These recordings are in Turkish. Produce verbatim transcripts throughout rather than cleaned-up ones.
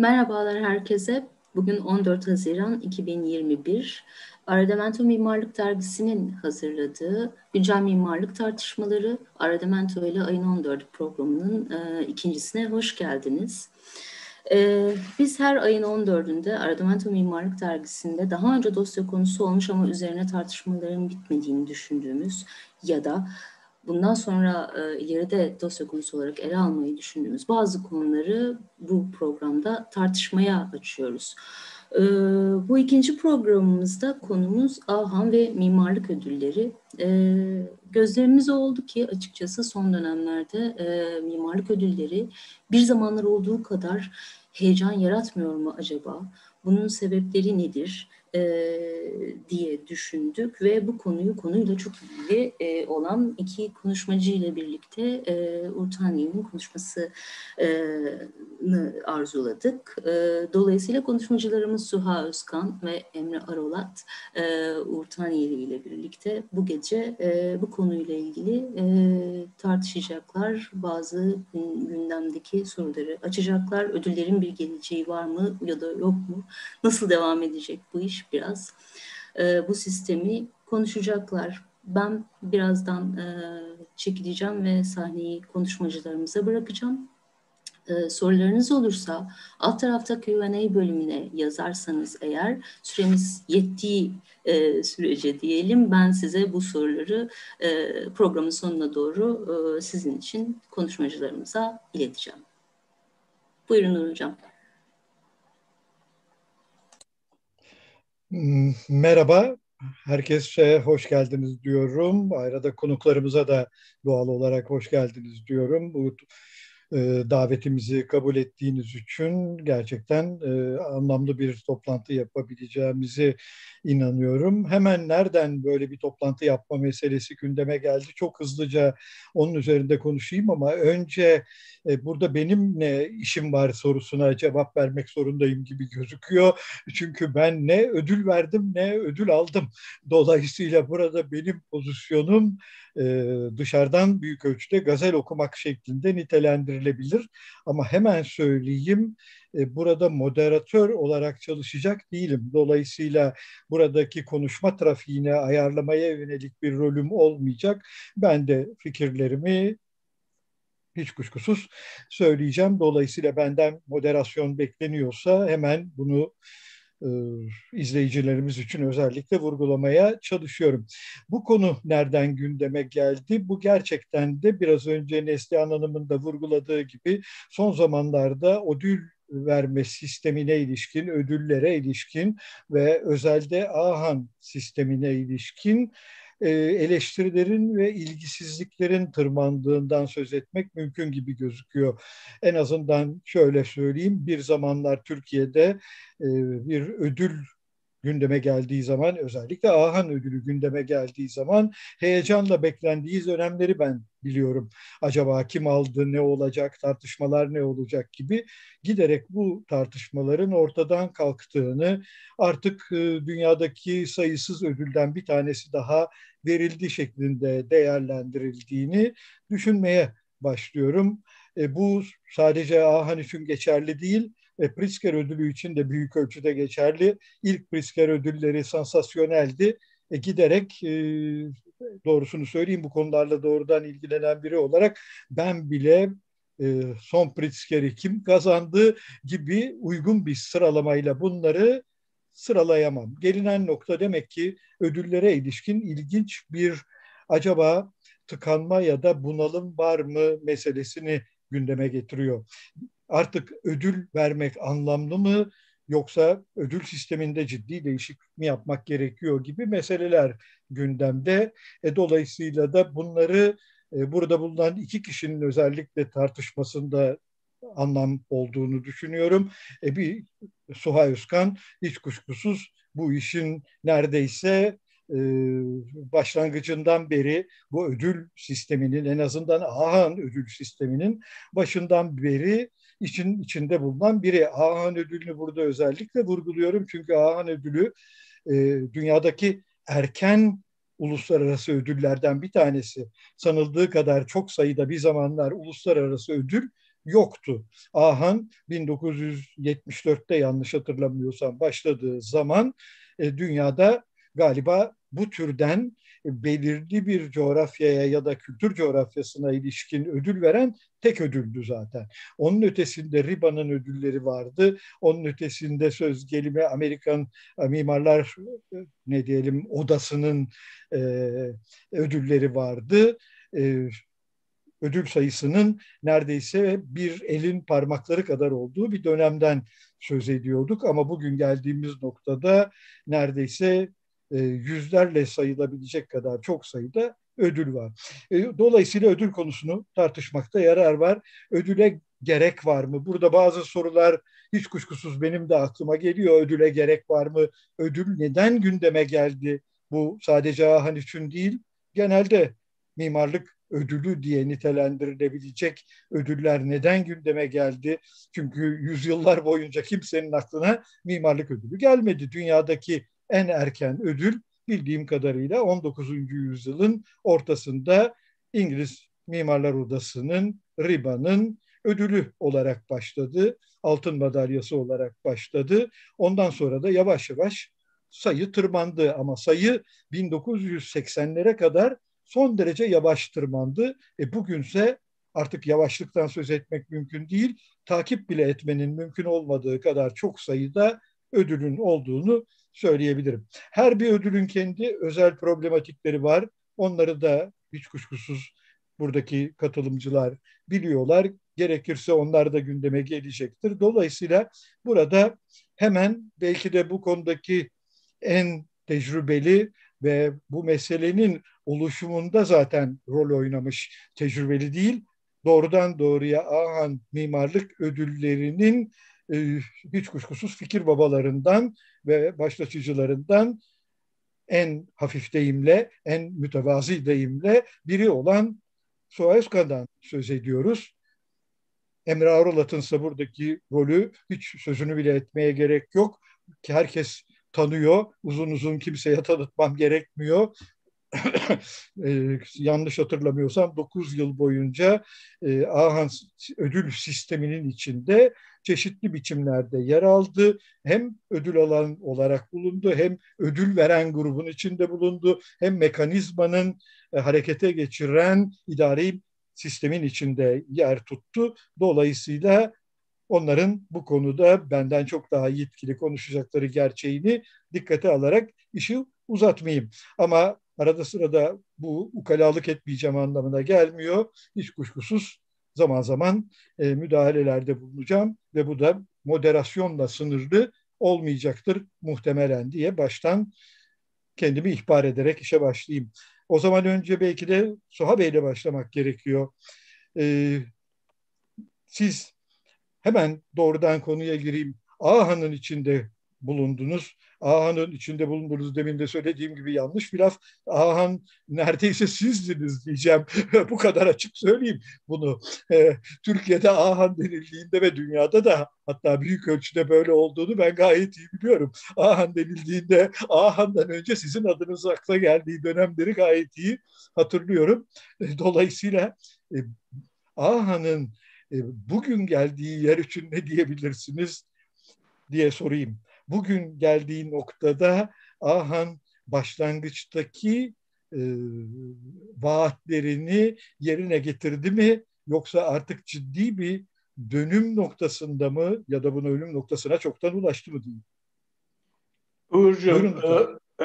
Merhabalar herkese. Bugün on dört Haziran iki bin yirmi bir. Aradamento Mimarlık Dergisi'nin hazırladığı Güncel Mimarlık Tartışmaları Aradamento ile Ayın on dördü programının e, ikincisine hoş geldiniz. E, biz her ayın on dördünde Aradamento Mimarlık Dergisi'nde daha önce dosya konusu olmuş ama üzerine tartışmaların bitmediğini düşündüğümüz ya da bundan sonra e, ileride dosya konusu olarak ele almayı düşündüğümüz bazı konuları bu programda tartışmaya açıyoruz. E, bu ikinci programımızda konumuz Ahan ve Mimarlık Ödülleri. E, gözlerimiz oldu ki açıkçası son dönemlerde e, mimarlık ödülleri bir zamanlar olduğu kadar heyecan yaratmıyor mu acaba? Bunun sebepleri nedir? E, diye düşündük ve bu konuyu konuyla çok ilgili e, olan iki konuşmacı ile birlikte e, Urtaniye'nin konuşmasını arzuladık. E, dolayısıyla konuşmacılarımız Suha Özkan ve Emre Arolat e, Urtaniyeli ile birlikte bu gece e, bu konuyla ilgili e, tartışacaklar. Bazı gündemdeki soruları açacaklar. Ödüllerin bir geleceği var mı ya da yok mu? Nasıl devam edecek bu iş biraz? E, bu sistemi konuşacaklar. Ben birazdan e, çekileceğim ve sahneyi konuşmacılarımıza bırakacağım. E, sorularınız olursa alt tarafta Q and A bölümüne yazarsanız eğer süremiz yettiği e, sürece diyelim ben size bu soruları e, programın sonuna doğru e, sizin için konuşmacılarımıza ileteceğim. Buyurun Nur Hocam. Merhaba, herkese hoş geldiniz diyorum. Ayrıca konuklarımıza da doğal olarak hoş geldiniz diyorum. Bu e, davetimizi kabul ettiğiniz için gerçekten e, anlamlı bir toplantı yapabileceğimizi inanıyorum. Hemen nereden böyle bir toplantı yapma meselesi gündeme geldi? Çok hızlıca onun üzerinde konuşayım ama önce e, burada benim ne işim var sorusuna cevap vermek zorundayım gibi gözüküyor. Çünkü ben ne ödül verdim ne ödül aldım. Dolayısıyla burada benim pozisyonum e, dışarıdan büyük ölçüde gazel okumak şeklinde nitelendirilebilir. Ama hemen söyleyeyim, e, burada moderatör olarak çalışacak değilim. Dolayısıyla buradaki konuşma trafiğine ayarlamaya yönelik bir rolüm olmayacak. Ben de fikirlerimi hiç kuşkusuz söyleyeceğim. Dolayısıyla benden moderasyon bekleniyorsa hemen bunu e, izleyicilerimiz için özellikle vurgulamaya çalışıyorum. Bu konu nereden gündeme geldi? Bu gerçekten de biraz önce Neslihan Hanım'ın da vurguladığı gibi son zamanlarda ödül verme sistemine ilişkin, ödüllere ilişkin ve özelde Ahan sistemine ilişkin e, eleştirilerin ve ilgisizliklerin tırmandığından söz etmek mümkün gibi gözüküyor. En azından şöyle söyleyeyim, bir zamanlar Türkiye'de e, bir ödül gündeme geldiği zaman, özellikle Ahan ödülü gündeme geldiği zaman heyecanla beklendiği dönemleri ben biliyorum. Acaba kim aldı, ne olacak, tartışmalar ne olacak gibi giderek bu tartışmaların ortadan kalktığını, artık e, dünyadaki sayısız ödülden bir tanesi daha verildi şeklinde değerlendirildiğini düşünmeye başlıyorum. E, bu sadece Ahan için geçerli değil, ve Pritzker ödülü için de büyük ölçüde geçerli. İlk Pritzker ödülleri sansasyoneldi. E, giderek e, doğrusunu söyleyeyim, bu konularla doğrudan ilgilenen biri olarak ben bile e, son Pritzker'i kim kazandı gibi uygun bir sıralamayla bunları sıralayamam. Gelinen nokta demek ki ödüllere ilişkin ilginç bir acaba tıkanma ya da bunalım var mı meselesini gündeme getiriyor. Artık ödül vermek anlamlı mı, yoksa ödül sisteminde ciddi değişiklik mi yapmak gerekiyor gibi meseleler gündemde. E, dolayısıyla da bunları e, burada bulunan iki kişinin özellikle tartışmasında anlam olduğunu düşünüyorum. E, bir Suha Özkan hiç kuşkusuz bu işin neredeyse e, başlangıcından beri bu ödül sisteminin, en azından Ahan ödül sisteminin başından beri için içinde bulunan biri. Ahan ödülünü burada özellikle vurguluyorum. Çünkü Ahan ödülü e, dünyadaki erken uluslararası ödüllerden bir tanesi. Sanıldığı kadar çok sayıda bir zamanlar uluslararası ödül yoktu. Ahan bin dokuz yüz yetmiş dörtte yanlış hatırlamıyorsam başladığı zaman e, dünyada galiba bu türden belirli bir coğrafyaya ya da kültür coğrafyasına ilişkin ödül veren tek ödüldü zaten. Onun ötesinde Riba'nın ödülleri vardı. Onun ötesinde söz gelimi Amerikan Mimarlar ne diyelim Odası'nın e, ödülleri vardı. E, ödül sayısının neredeyse bir elin parmakları kadar olduğu bir dönemden söz ediyorduk. Ama bugün geldiğimiz noktada neredeyse e, yüzlerle sayılabilecek kadar çok sayıda ödül var. E, dolayısıyla ödül konusunu tartışmakta yarar var. Ödüle gerek var mı? Burada bazı sorular hiç kuşkusuz benim de aklıma geliyor. Ödüle gerek var mı? Ödül neden gündeme geldi? Bu sadece Ahan için değil, genelde mimarlık ödülü diye nitelendirilebilecek ödüller neden gündeme geldi? Çünkü yüzyıllar boyunca kimsenin aklına mimarlık ödülü gelmedi. Dünyadaki en erken ödül bildiğim kadarıyla on dokuzuncu yüzyılın ortasında İngiliz Mimarlar Odası'nın, Riba'nın ödülü olarak başladı. Altın madalyası olarak başladı. Ondan sonra da yavaş yavaş sayı tırmandı ama sayı bin dokuz yüz seksenlere kadar son derece yavaş tırmandı. E bugünse artık yavaşlıktan söz etmek mümkün değil. Takip bile etmenin mümkün olmadığı kadar çok sayıda ödülün olduğunu söyleyebilirim. Her bir ödülün kendi özel problematikleri var. Onları da hiç kuşkusuz buradaki katılımcılar biliyorlar. Gerekirse onlar da gündeme gelecektir. Dolayısıyla burada hemen belki de bu konudaki en tecrübeli ve bu meselenin oluşumunda zaten rol oynamış, tecrübeli değil, doğrudan doğruya Ahan Mimarlık Ödülleri'nin e, hiç kuşkusuz fikir babalarından ve başlatıcılarından en hafif deyimle, en mütevazi deyimle biri olan Soğuzka'dan söz ediyoruz. Emre Aralat'ın ise buradaki rolü hiç sözünü bile etmeye gerek yok. Ki herkes tanıyor. Uzun uzun kimseye tanıtmam gerekmiyor. e, yanlış hatırlamıyorsam dokuz yıl boyunca e, Ahan ödül sisteminin içinde çeşitli biçimlerde yer aldı. Hem ödül alan olarak bulundu, hem ödül veren grubun içinde bulundu, hem mekanizmanın e, harekete geçiren idari sistemin içinde yer tuttu. Dolayısıyla onların bu konuda benden çok daha yetkili konuşacakları gerçeğini dikkate alarak işi uzatmayayım. Ama arada sırada bu ukalalık etmeyeceğim anlamına gelmiyor. Hiç kuşkusuz zaman zaman e, müdahalelerde bulunacağım ve bu da moderasyonla sınırlı olmayacaktır muhtemelen diye baştan kendimi ihbar ederek işe başlayayım. O zaman önce belki de Suha Bey'le başlamak gerekiyor. E, siz hemen doğrudan konuya gireyim. Ahan'ın içinde bulundunuz. Ahan'ın içinde bulundunuz demin de söylediğim gibi yanlış bir laf. Ahan neredeyse sizdiniz diyeceğim. Bu kadar açık söyleyeyim bunu. Ee, Türkiye'de Ahan denildiğinde ve dünyada da hatta büyük ölçüde böyle olduğunu ben gayet iyi biliyorum. Ahan denildiğinde Ahan'dan önce sizin adınız akla geldiği dönemleri gayet iyi hatırlıyorum. Dolayısıyla e, Ahan'ın e, bugün geldiği yer için ne diyebilirsiniz diye sorayım. Bugün geldiği noktada Ahan başlangıçtaki e, vaatlerini yerine getirdi mi, yoksa artık ciddi bir dönüm noktasında mı ya da bunun ölüm noktasına çoktan ulaştı mı diyeyim. Uğurcuğum, e, e,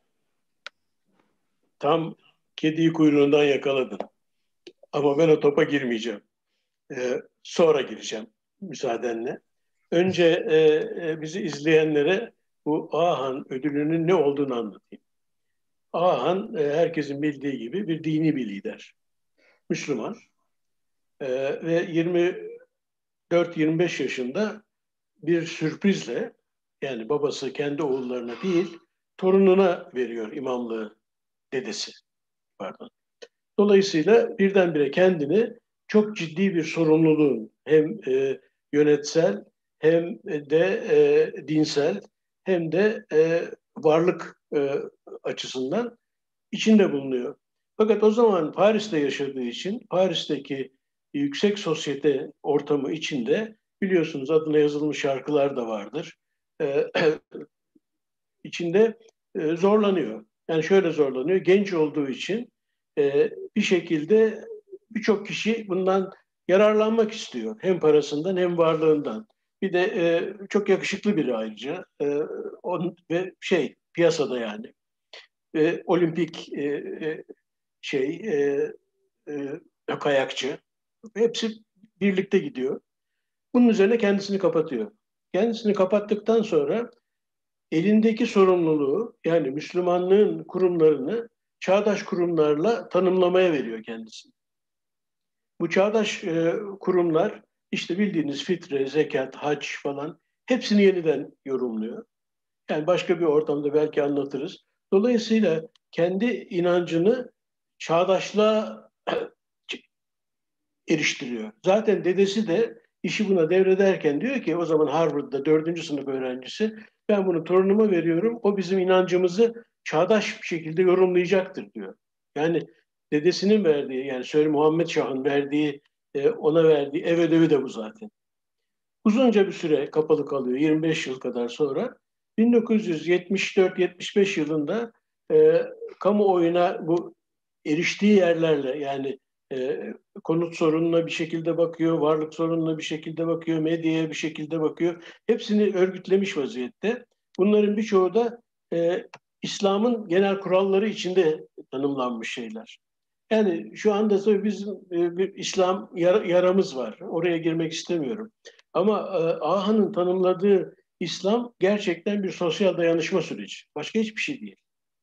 tam kediyi kuyruğundan yakaladın. Ama ben o topa girmeyeceğim. E, sonra gireceğim müsaadenle. Önce e, e, bizi izleyenlere bu Ahan ödülünün ne olduğunu anlatayım. Ahan e, herkesin bildiği gibi bir dini bir lider. Müslüman. E, ve yirmi dört yirmi beş yaşında bir sürprizle, yani babası kendi oğullarına değil torununa veriyor imamlığı, dedesi pardon. Dolayısıyla birdenbire kendini çok ciddi bir sorumluluğun hem e, yönetsel hem de e, dinsel hem de e, varlık e, açısından içinde bulunuyor. Fakat o zaman Paris'te yaşadığı için Paris'teki yüksek sosyete ortamı içinde, biliyorsunuz adına yazılmış şarkılar da vardır. E, içinde e, zorlanıyor. Yani şöyle zorlanıyor. Genç olduğu için e, bir şekilde birçok kişi bundan yararlanmak istiyor. Hem parasından hem varlığından. Bir de e, çok yakışıklı biri ayrıca. E, on, ve şey piyasada yani. E, olimpik e, e, şey e, e, kayakçı. Hepsi birlikte gidiyor. Bunun üzerine kendisini kapatıyor. Kendisini kapattıktan sonra elindeki sorumluluğu, yani Müslümanlığın kurumlarını çağdaş kurumlarla tanımlamaya veriyor kendisini. Bu çağdaş e, kurumlar işte bildiğiniz fitre, zekat, hac falan hepsini yeniden yorumluyor. Yani başka bir ortamda belki anlatırız. Dolayısıyla kendi inancını çağdaşlığa eriştiriyor. Zaten dedesi de işi buna devrederken diyor ki, o zaman Harvard'da dördüncü sınıf öğrencisi, ben bunu torunuma veriyorum, o bizim inancımızı çağdaş bir şekilde yorumlayacaktır diyor. Yani dedesinin verdiği, yani Sir Muhammed Şah'ın verdiği, e, ona verdiği ev ödevi de bu zaten. Uzunca bir süre kapalı kalıyor, yirmi beş yıl kadar sonra. bin dokuz yüz yetmiş dört yetmiş beş yılında e, kamuoyuna bu eriştiği yerlerle, yani e, konut sorununa bir şekilde bakıyor, varlık sorununa bir şekilde bakıyor, medyaya bir şekilde bakıyor. Hepsini örgütlemiş vaziyette. Bunların birçoğu da e, İslam'ın genel kuralları içinde tanımlanmış şeyler. Yani şu anda tabii bizim e, bir İslam yar- yaramız var. Oraya girmek istemiyorum. Ama e, Aha'nın tanımladığı İslam gerçekten bir sosyal dayanışma süreci. Başka hiçbir şey değil.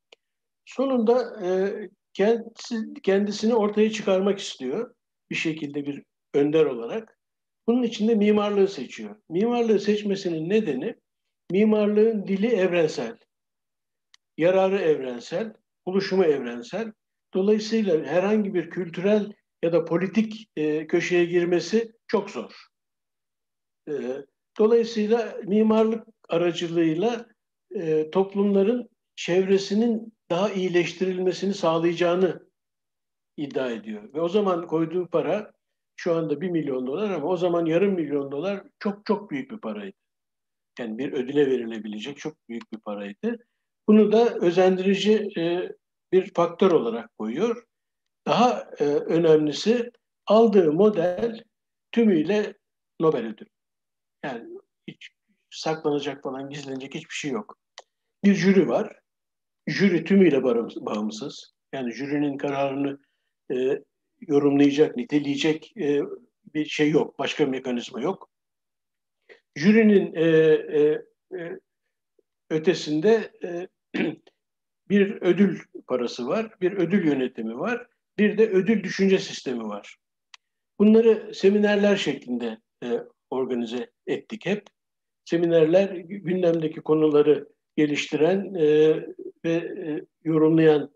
Sonunda e, kendisi, kendisini ortaya çıkarmak istiyor bir şekilde, bir önder olarak. Bunun için de mimarlığı seçiyor. Mimarlığı seçmesinin nedeni, mimarlığın dili evrensel, yararı evrensel, buluşumu evrensel. Dolayısıyla herhangi bir kültürel ya da politik e, köşeye girmesi çok zor. E, dolayısıyla mimarlık aracılığıyla e, toplumların çevresinin daha iyileştirilmesini sağlayacağını iddia ediyor. Ve o zaman koyduğu para şu anda bir milyon dolar, ama o zaman yarım milyon dolar çok çok büyük bir paraydı. Yani bir ödüle verilebilecek çok büyük bir paraydı. Bunu da özendirici e, bir faktör olarak koyuyor. Daha e, önemlisi, aldığı model tümüyle Nobel ödülü. Yani hiç saklanacak falan, gizlenecek hiçbir şey yok. Bir jüri var. Jüri tümüyle bağımsız. Yani jürinin kararını e, yorumlayacak, niteleyecek e, bir şey yok. Başka bir mekanizma yok. Jürinin e, e, e, ötesinde e, bir ödül parası var, bir ödül yönetimi var, bir de ödül düşünce sistemi var. Bunları seminerler şeklinde e, organize ettik hep. Seminerler gündemdeki konuları geliştiren e, ve e, yorumlayan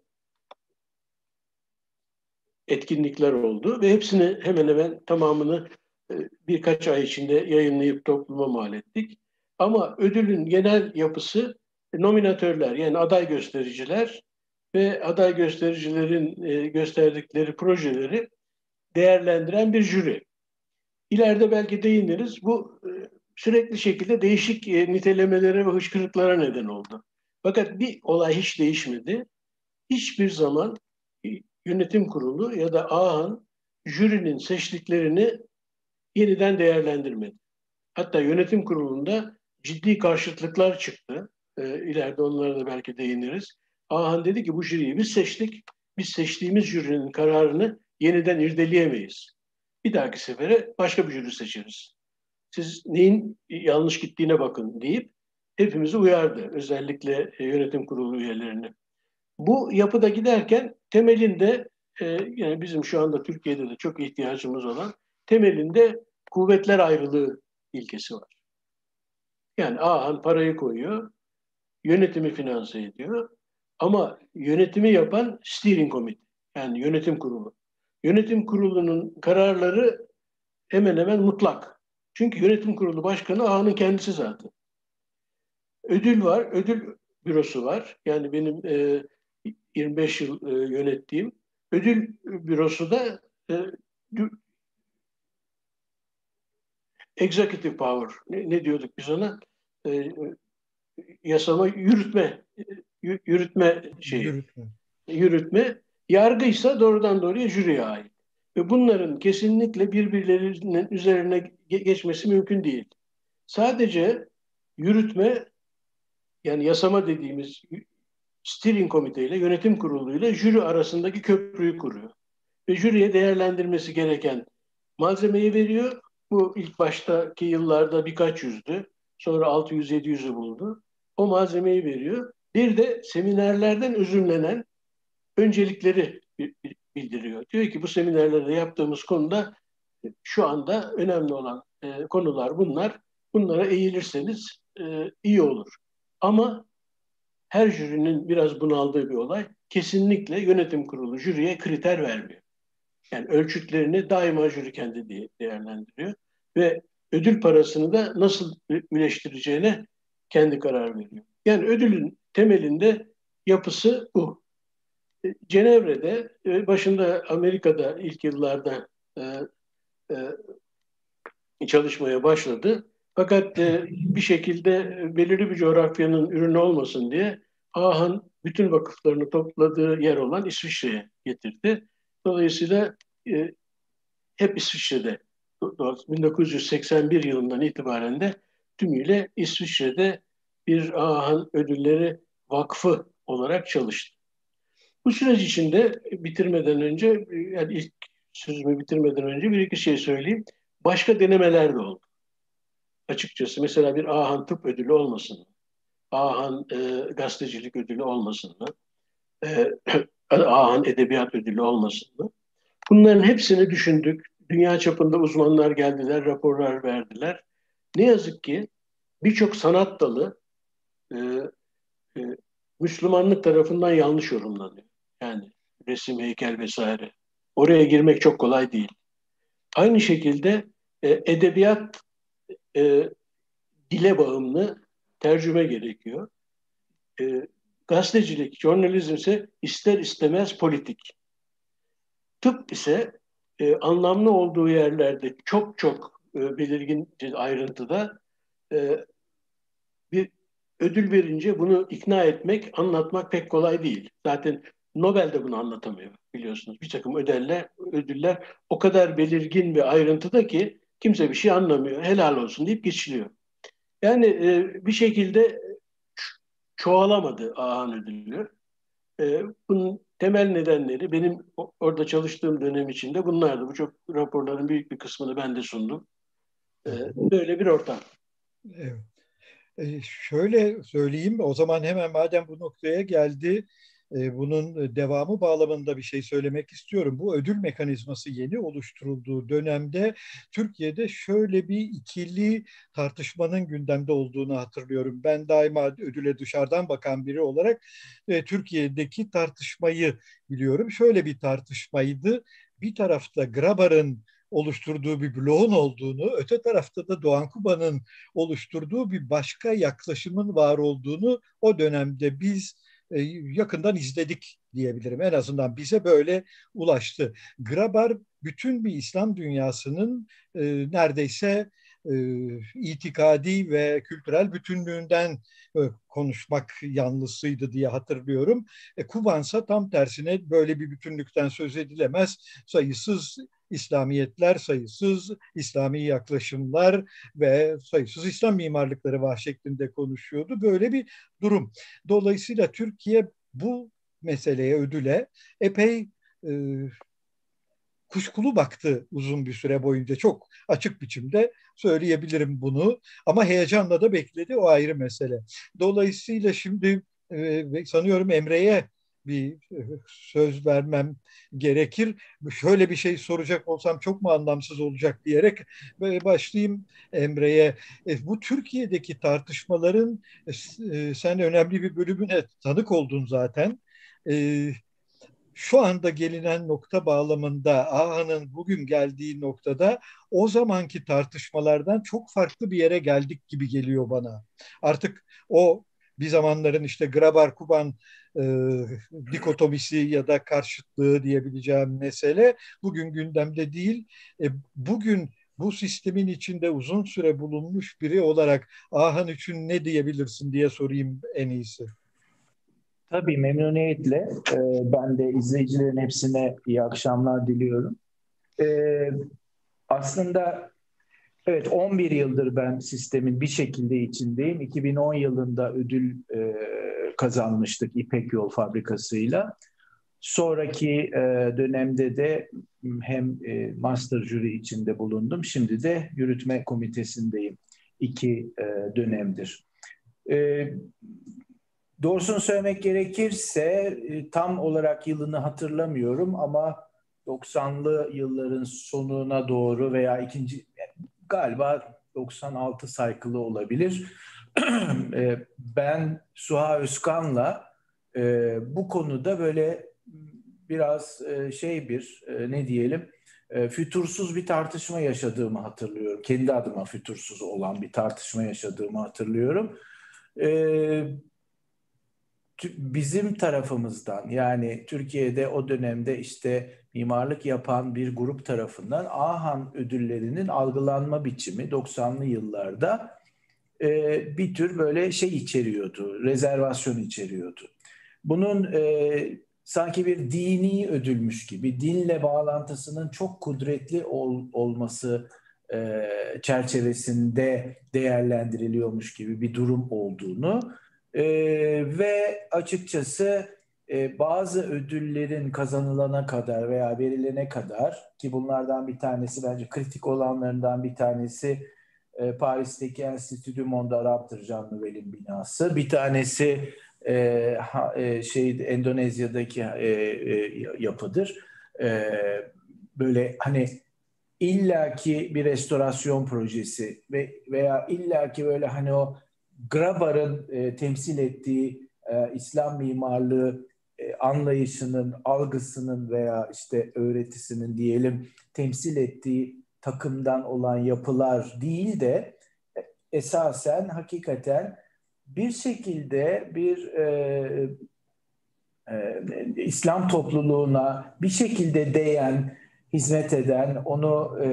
etkinlikler oldu ve hepsini, hemen hemen tamamını e, birkaç ay içinde yayınlayıp topluma mal ettik. Ama ödülün genel yapısı nominatörler, yani aday göstericiler ve aday göstericilerin e, gösterdikleri projeleri değerlendiren bir jüri. İleride belki değiniriz. Bu e, sürekli şekilde değişik e, nitelemelere ve hışkırıklara neden oldu. Fakat bir olay hiç değişmedi. Hiçbir zaman yönetim kurulu ya da Ahan jürinin seçtiklerini yeniden değerlendirmedi. Hatta yönetim kurulunda ciddi karşıtlıklar çıktı. E, ileride onlara da belki değiniriz. Ahan dedi ki, bu jüriyi biz seçtik. Biz seçtiğimiz jürinin kararını yeniden irdeleyemeyiz. Bir dahaki sefere başka bir jüri seçeriz. Siz neyin yanlış gittiğine bakın deyip hepimizi uyardı. Özellikle yönetim kurulu üyelerini. Bu yapıda giderken temelinde e, yani bizim şu anda Türkiye'de de çok ihtiyacımız olan temelinde kuvvetler ayrılığı ilkesi var. Yani Ahan parayı koyuyor, yönetimi finanse ediyor, ama yönetimi yapan steering committee, yani yönetim kurulu. Yönetim kurulunun kararları hemen hemen mutlak. Çünkü yönetim kurulu başkanı Ahan'ın kendisi zaten. Ödül var, ödül bürosu var. Yani benim e, yirmi beş yıl e, yönettiğim ödül bürosu da e, executive power, ne, ne diyorduk biz ona? E, yasama, yürütme, yürütme şeyi, Yürütme. yürütme. Yargıysa doğrudan doğruya jüriye ait. Ve bunların kesinlikle birbirlerinin üzerine geçmesi mümkün değil. Sadece yürütme, yani yasama dediğimiz steering komiteyle, yönetim kuruluyla jüri arasındaki köprüyü kuruyor. Ve jüriye değerlendirmesi gereken malzemeyi veriyor. Bu ilk baştaki yıllarda birkaç yüzdü. Sonra altı yüz yedi yüzü buldu. O malzemeyi veriyor. Bir de seminerlerden üzümlenen öncelikleri bildiriyor. Diyor ki bu seminerlerde yaptığımız konuda şu anda önemli olan e, konular bunlar. Bunlara eğilirseniz e, iyi olur. Ama her jürinin biraz bunaldığı bir olay. Kesinlikle yönetim kurulu jüriye kriter vermiyor. Yani ölçütlerini daima jüri kendi değerlendiriyor. Ve ödül parasını da nasıl üleştireceğine kendi karar veriyor. Yani ödülün temelinde yapısı bu. Cenevre'de, başında Amerika'da ilk yıllarda e, e, çalışmaya başladı. Fakat e, bir şekilde belirli bir coğrafyanın ürünü olmasın diye Ahan bütün vakıflarını topladığı yer olan İsviçre'ye getirdi. Dolayısıyla e, hep İsviçre'de bin dokuz yüz seksen bir yılından itibaren de tümüyle İsviçre'de bir Ahan Ödülleri Vakfı olarak çalıştı. Bu süreç içinde bitirmeden önce, yani ilk sözümü bitirmeden önce bir iki şey söyleyeyim. Başka denemeler de oldu. Açıkçası mesela bir Ahan Tıp Ödülü olmasın mı? Ahan e, Gazetecilik Ödülü olmasın mı? E, Ahan Edebiyat Ödülü olmasın mı? Bunların hepsini düşündük. Dünya çapında uzmanlar geldiler, raporlar verdiler. Ne yazık ki birçok sanat dalı e, e, Müslümanlık tarafından yanlış yorumlanıyor. Yani resim, heykel vesaire. Oraya girmek çok kolay değil. Aynı şekilde e, edebiyat e, dile bağımlı tercüme gerekiyor. E, gazetecilik, jurnalizm ise ister istemez politik. Tıp ise e, anlamlı olduğu yerlerde çok çok e, belirgin ayrıntıda e, bir ödül verince bunu ikna etmek, anlatmak pek kolay değil. Zaten Nobel de bunu anlatamıyor biliyorsunuz. Bir takım ödüller, ödüller o kadar belirgin ve ayrıntıda ki kimse bir şey anlamıyor. Helal olsun deyip geçiliyor. Yani e, bir şekilde çoğalamadı Ahan ödülü. E, bunun temel nedenleri benim orada çalıştığım dönem içinde bunlardı. Bu çok raporların büyük bir kısmını ben de sundum. E, böyle bir ortam. Evet. E, şöyle söyleyeyim, o zaman hemen madem bu noktaya geldi, e, bunun devamı bağlamında bir şey söylemek istiyorum. Bu ödül mekanizması yeni oluşturulduğu dönemde Türkiye'de şöyle bir ikili tartışmanın gündemde olduğunu hatırlıyorum. Ben daima ödüle dışarıdan bakan biri olarak e, Türkiye'deki tartışmayı biliyorum. Şöyle bir tartışmaydı. Bir tarafta Grabar'ın oluşturduğu bir bloğun olduğunu, öte tarafta da Doğan Kuba'nın oluşturduğu bir başka yaklaşımın var olduğunu o dönemde biz e, yakından izledik diyebilirim. En azından bize böyle ulaştı. Grabar bütün bir İslam dünyasının e, neredeyse e, itikadi ve kültürel bütünlüğünden e, konuşmak yanlısıydı diye hatırlıyorum. E, Kubansa tam tersine böyle bir bütünlükten söz edilemez. Sayısız İslamiyetler, sayısız İslami yaklaşımlar ve sayısız İslam mimarlıkları var şeklinde konuşuyordu. Böyle bir durum. Dolayısıyla Türkiye bu meseleye, ödüle epey e, kuşkulu baktı uzun bir süre boyunca. Çok açık biçimde söyleyebilirim bunu. Ama heyecanla da bekledi, o ayrı mesele. Dolayısıyla şimdi e, sanıyorum Emre'ye bir e, söz vermem gerekir. Şöyle bir şey soracak olsam çok mu anlamsız olacak diyerek başlayayım Emre'ye. E, bu Türkiye'deki tartışmaların e, sen önemli bir bölümüne tanık oldun zaten. E, Şu anda gelinen nokta bağlamında Aha'nın bugün geldiği noktada o zamanki tartışmalardan çok farklı bir yere geldik gibi geliyor bana. Artık o bir zamanların işte Grabar-Kuban e, dikotomisi ya da karşıtlığı diyebileceğim mesele bugün gündemde değil. E, bugün bu sistemin içinde uzun süre bulunmuş biri olarak Ahan için ne diyebilirsin diye sorayım en iyisi. Tabii memnuniyetle. Ee, ben de izleyicilerin hepsine iyi akşamlar diliyorum. Ee, aslında evet on bir yıldır ben sistemin bir şekilde içindeyim. iki bin on yılında ödül e, kazanmıştık İpek Yol Fabrikası'yla. Sonraki e, dönemde de hem e, master jüri içinde bulundum. Şimdi de yürütme komitesindeyim iki e, dönemdir. E, doğrusunu söylemek gerekirse e, tam olarak yılını hatırlamıyorum ama doksanlı yılların sonuna doğru veya ikinci galiba doksan altı cycle'ı olabilir. e, ben Suha Özkan'la e, bu konuda böyle biraz e, şey bir e, ne diyelim e, fütursuz bir tartışma yaşadığımı hatırlıyorum. Kendi adıma fütursuz olan bir tartışma yaşadığımı hatırlıyorum. E, bizim tarafımızdan yani Türkiye'de o dönemde işte mimarlık yapan bir grup tarafından Ahan ödüllerinin algılanma biçimi doksanlı yıllarda e, bir tür böyle şey içeriyordu, rezervasyon içeriyordu. Bunun e, sanki bir dini ödülmüş gibi, dinle bağlantısının çok kudretli ol, olması e, çerçevesinde değerlendiriliyormuş gibi bir durum olduğunu e, ve açıkçası e, bazı ödüllerin kazanılana kadar veya verilene kadar ki bunlardan bir tanesi bence kritik olanlarından bir tanesi e, Paris'teki Institut du Monde Arabe'dir Jean Nouvel'in binası. Bir tanesi e, ha, e, şey Endonezya'daki e, e, yapıdır. E, böyle hani illaki bir restorasyon projesi ve veya illaki böyle hani o Grabar'ın e, temsil ettiği e, İslam mimarlığı e, anlayışının, algısının veya işte öğretisinin diyelim temsil ettiği takımdan olan yapılar değil de esasen hakikaten bir şekilde bir e, e, İslam topluluğuna bir şekilde değen, hizmet eden, onu e,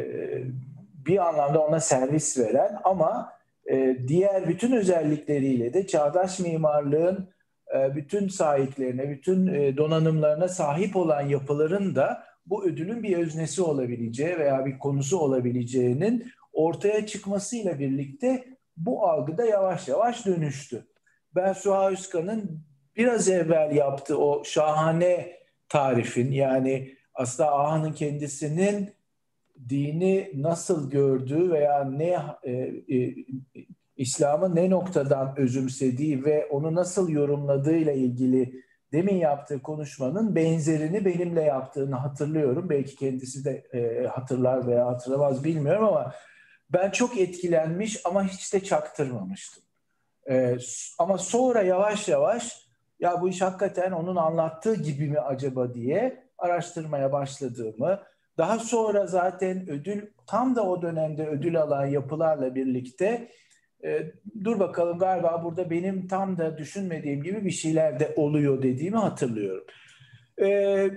bir anlamda ona servis veren ama e, diğer bütün özellikleriyle de çağdaş mimarlığın e, bütün sahiplerine, bütün e, donanımlarına sahip olan yapıların da bu ödülün bir öznesi olabileceği veya bir konusu olabileceğinin ortaya çıkmasıyla birlikte bu algıda yavaş yavaş dönüştü. Ben Suha Özkan'ın biraz evvel yaptığı o şahane tarifin yani aslında Ahan'ın kendisinin dini nasıl gördüğü veya ne e, e, İslam'ı ne noktadan özümsediği ve onu nasıl yorumladığıyla ilgili demin yaptığı konuşmanın benzerini benimle yaptığını hatırlıyorum. Belki kendisi de e, hatırlar veya hatırlamaz bilmiyorum ama ben çok etkilenmiş ama hiç de çaktırmamıştım. E, ama sonra yavaş yavaş ya bu iş hakikaten onun anlattığı gibi mi acaba diye araştırmaya başladığımı, daha sonra zaten ödül tam da o dönemde ödül alan yapılarla birlikte e, dur bakalım galiba burada benim tam da düşünmediğim gibi bir şeyler de oluyor dediğimi hatırlıyorum. E,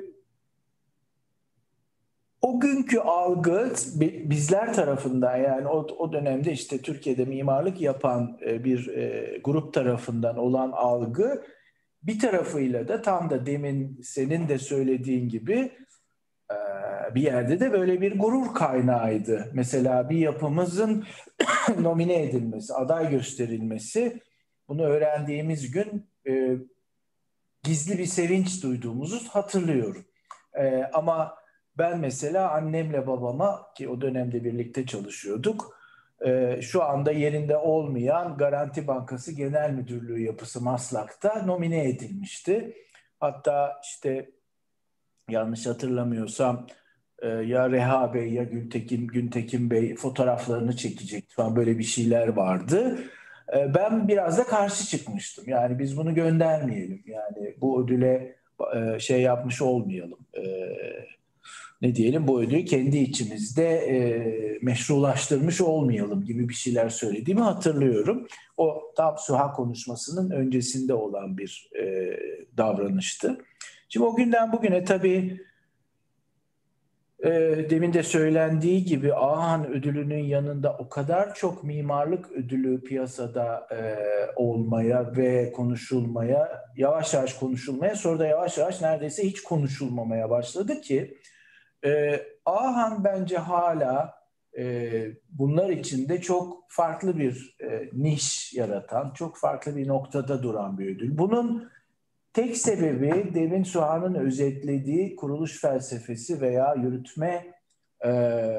o günkü algı bizler tarafından yani o, o dönemde işte Türkiye'de mimarlık yapan e, bir e, grup tarafından olan algı bir tarafıyla da tam da demin senin de söylediğin gibi bir yerde de böyle bir gurur kaynağıydı. Mesela bir yapımızın nomine edilmesi, aday gösterilmesi, bunu öğrendiğimiz gün e, gizli bir sevinç duyduğumuzu hatırlıyorum. E, ama ben mesela annemle babama ki o dönemde birlikte çalışıyorduk, e, şu anda yerinde olmayan Garanti Bankası Genel Müdürlüğü yapısı Maslak'ta nomine edilmişti. Hatta işte yanlış hatırlamıyorsam ya Reha Bey ya Gültekin, Güntekin Bey fotoğraflarını çekecekti falan böyle bir şeyler vardı. Ben biraz da karşı çıkmıştım. Yani biz bunu göndermeyelim. Yani bu ödüle şey yapmış olmayalım. Ne diyelim bu ödülü kendi içimizde meşrulaştırmış olmayalım gibi bir şeyler söylediğimi hatırlıyorum. O tam Suha konuşmasının öncesinde olan bir davranıştı. Şimdi o günden bugüne tabii e, demin de söylendiği gibi Ahan ödülünün yanında o kadar çok mimarlık ödülü piyasada e, olmaya ve konuşulmaya, yavaş yavaş konuşulmaya, sonra da yavaş yavaş neredeyse hiç konuşulmamaya başladı ki e, Ahan bence hala e, bunlar içinde çok farklı bir e, niş yaratan, çok farklı bir noktada duran bir ödül. Bunun tek sebebi demin Suhan'ın özetlediği kuruluş felsefesi veya yürütme e,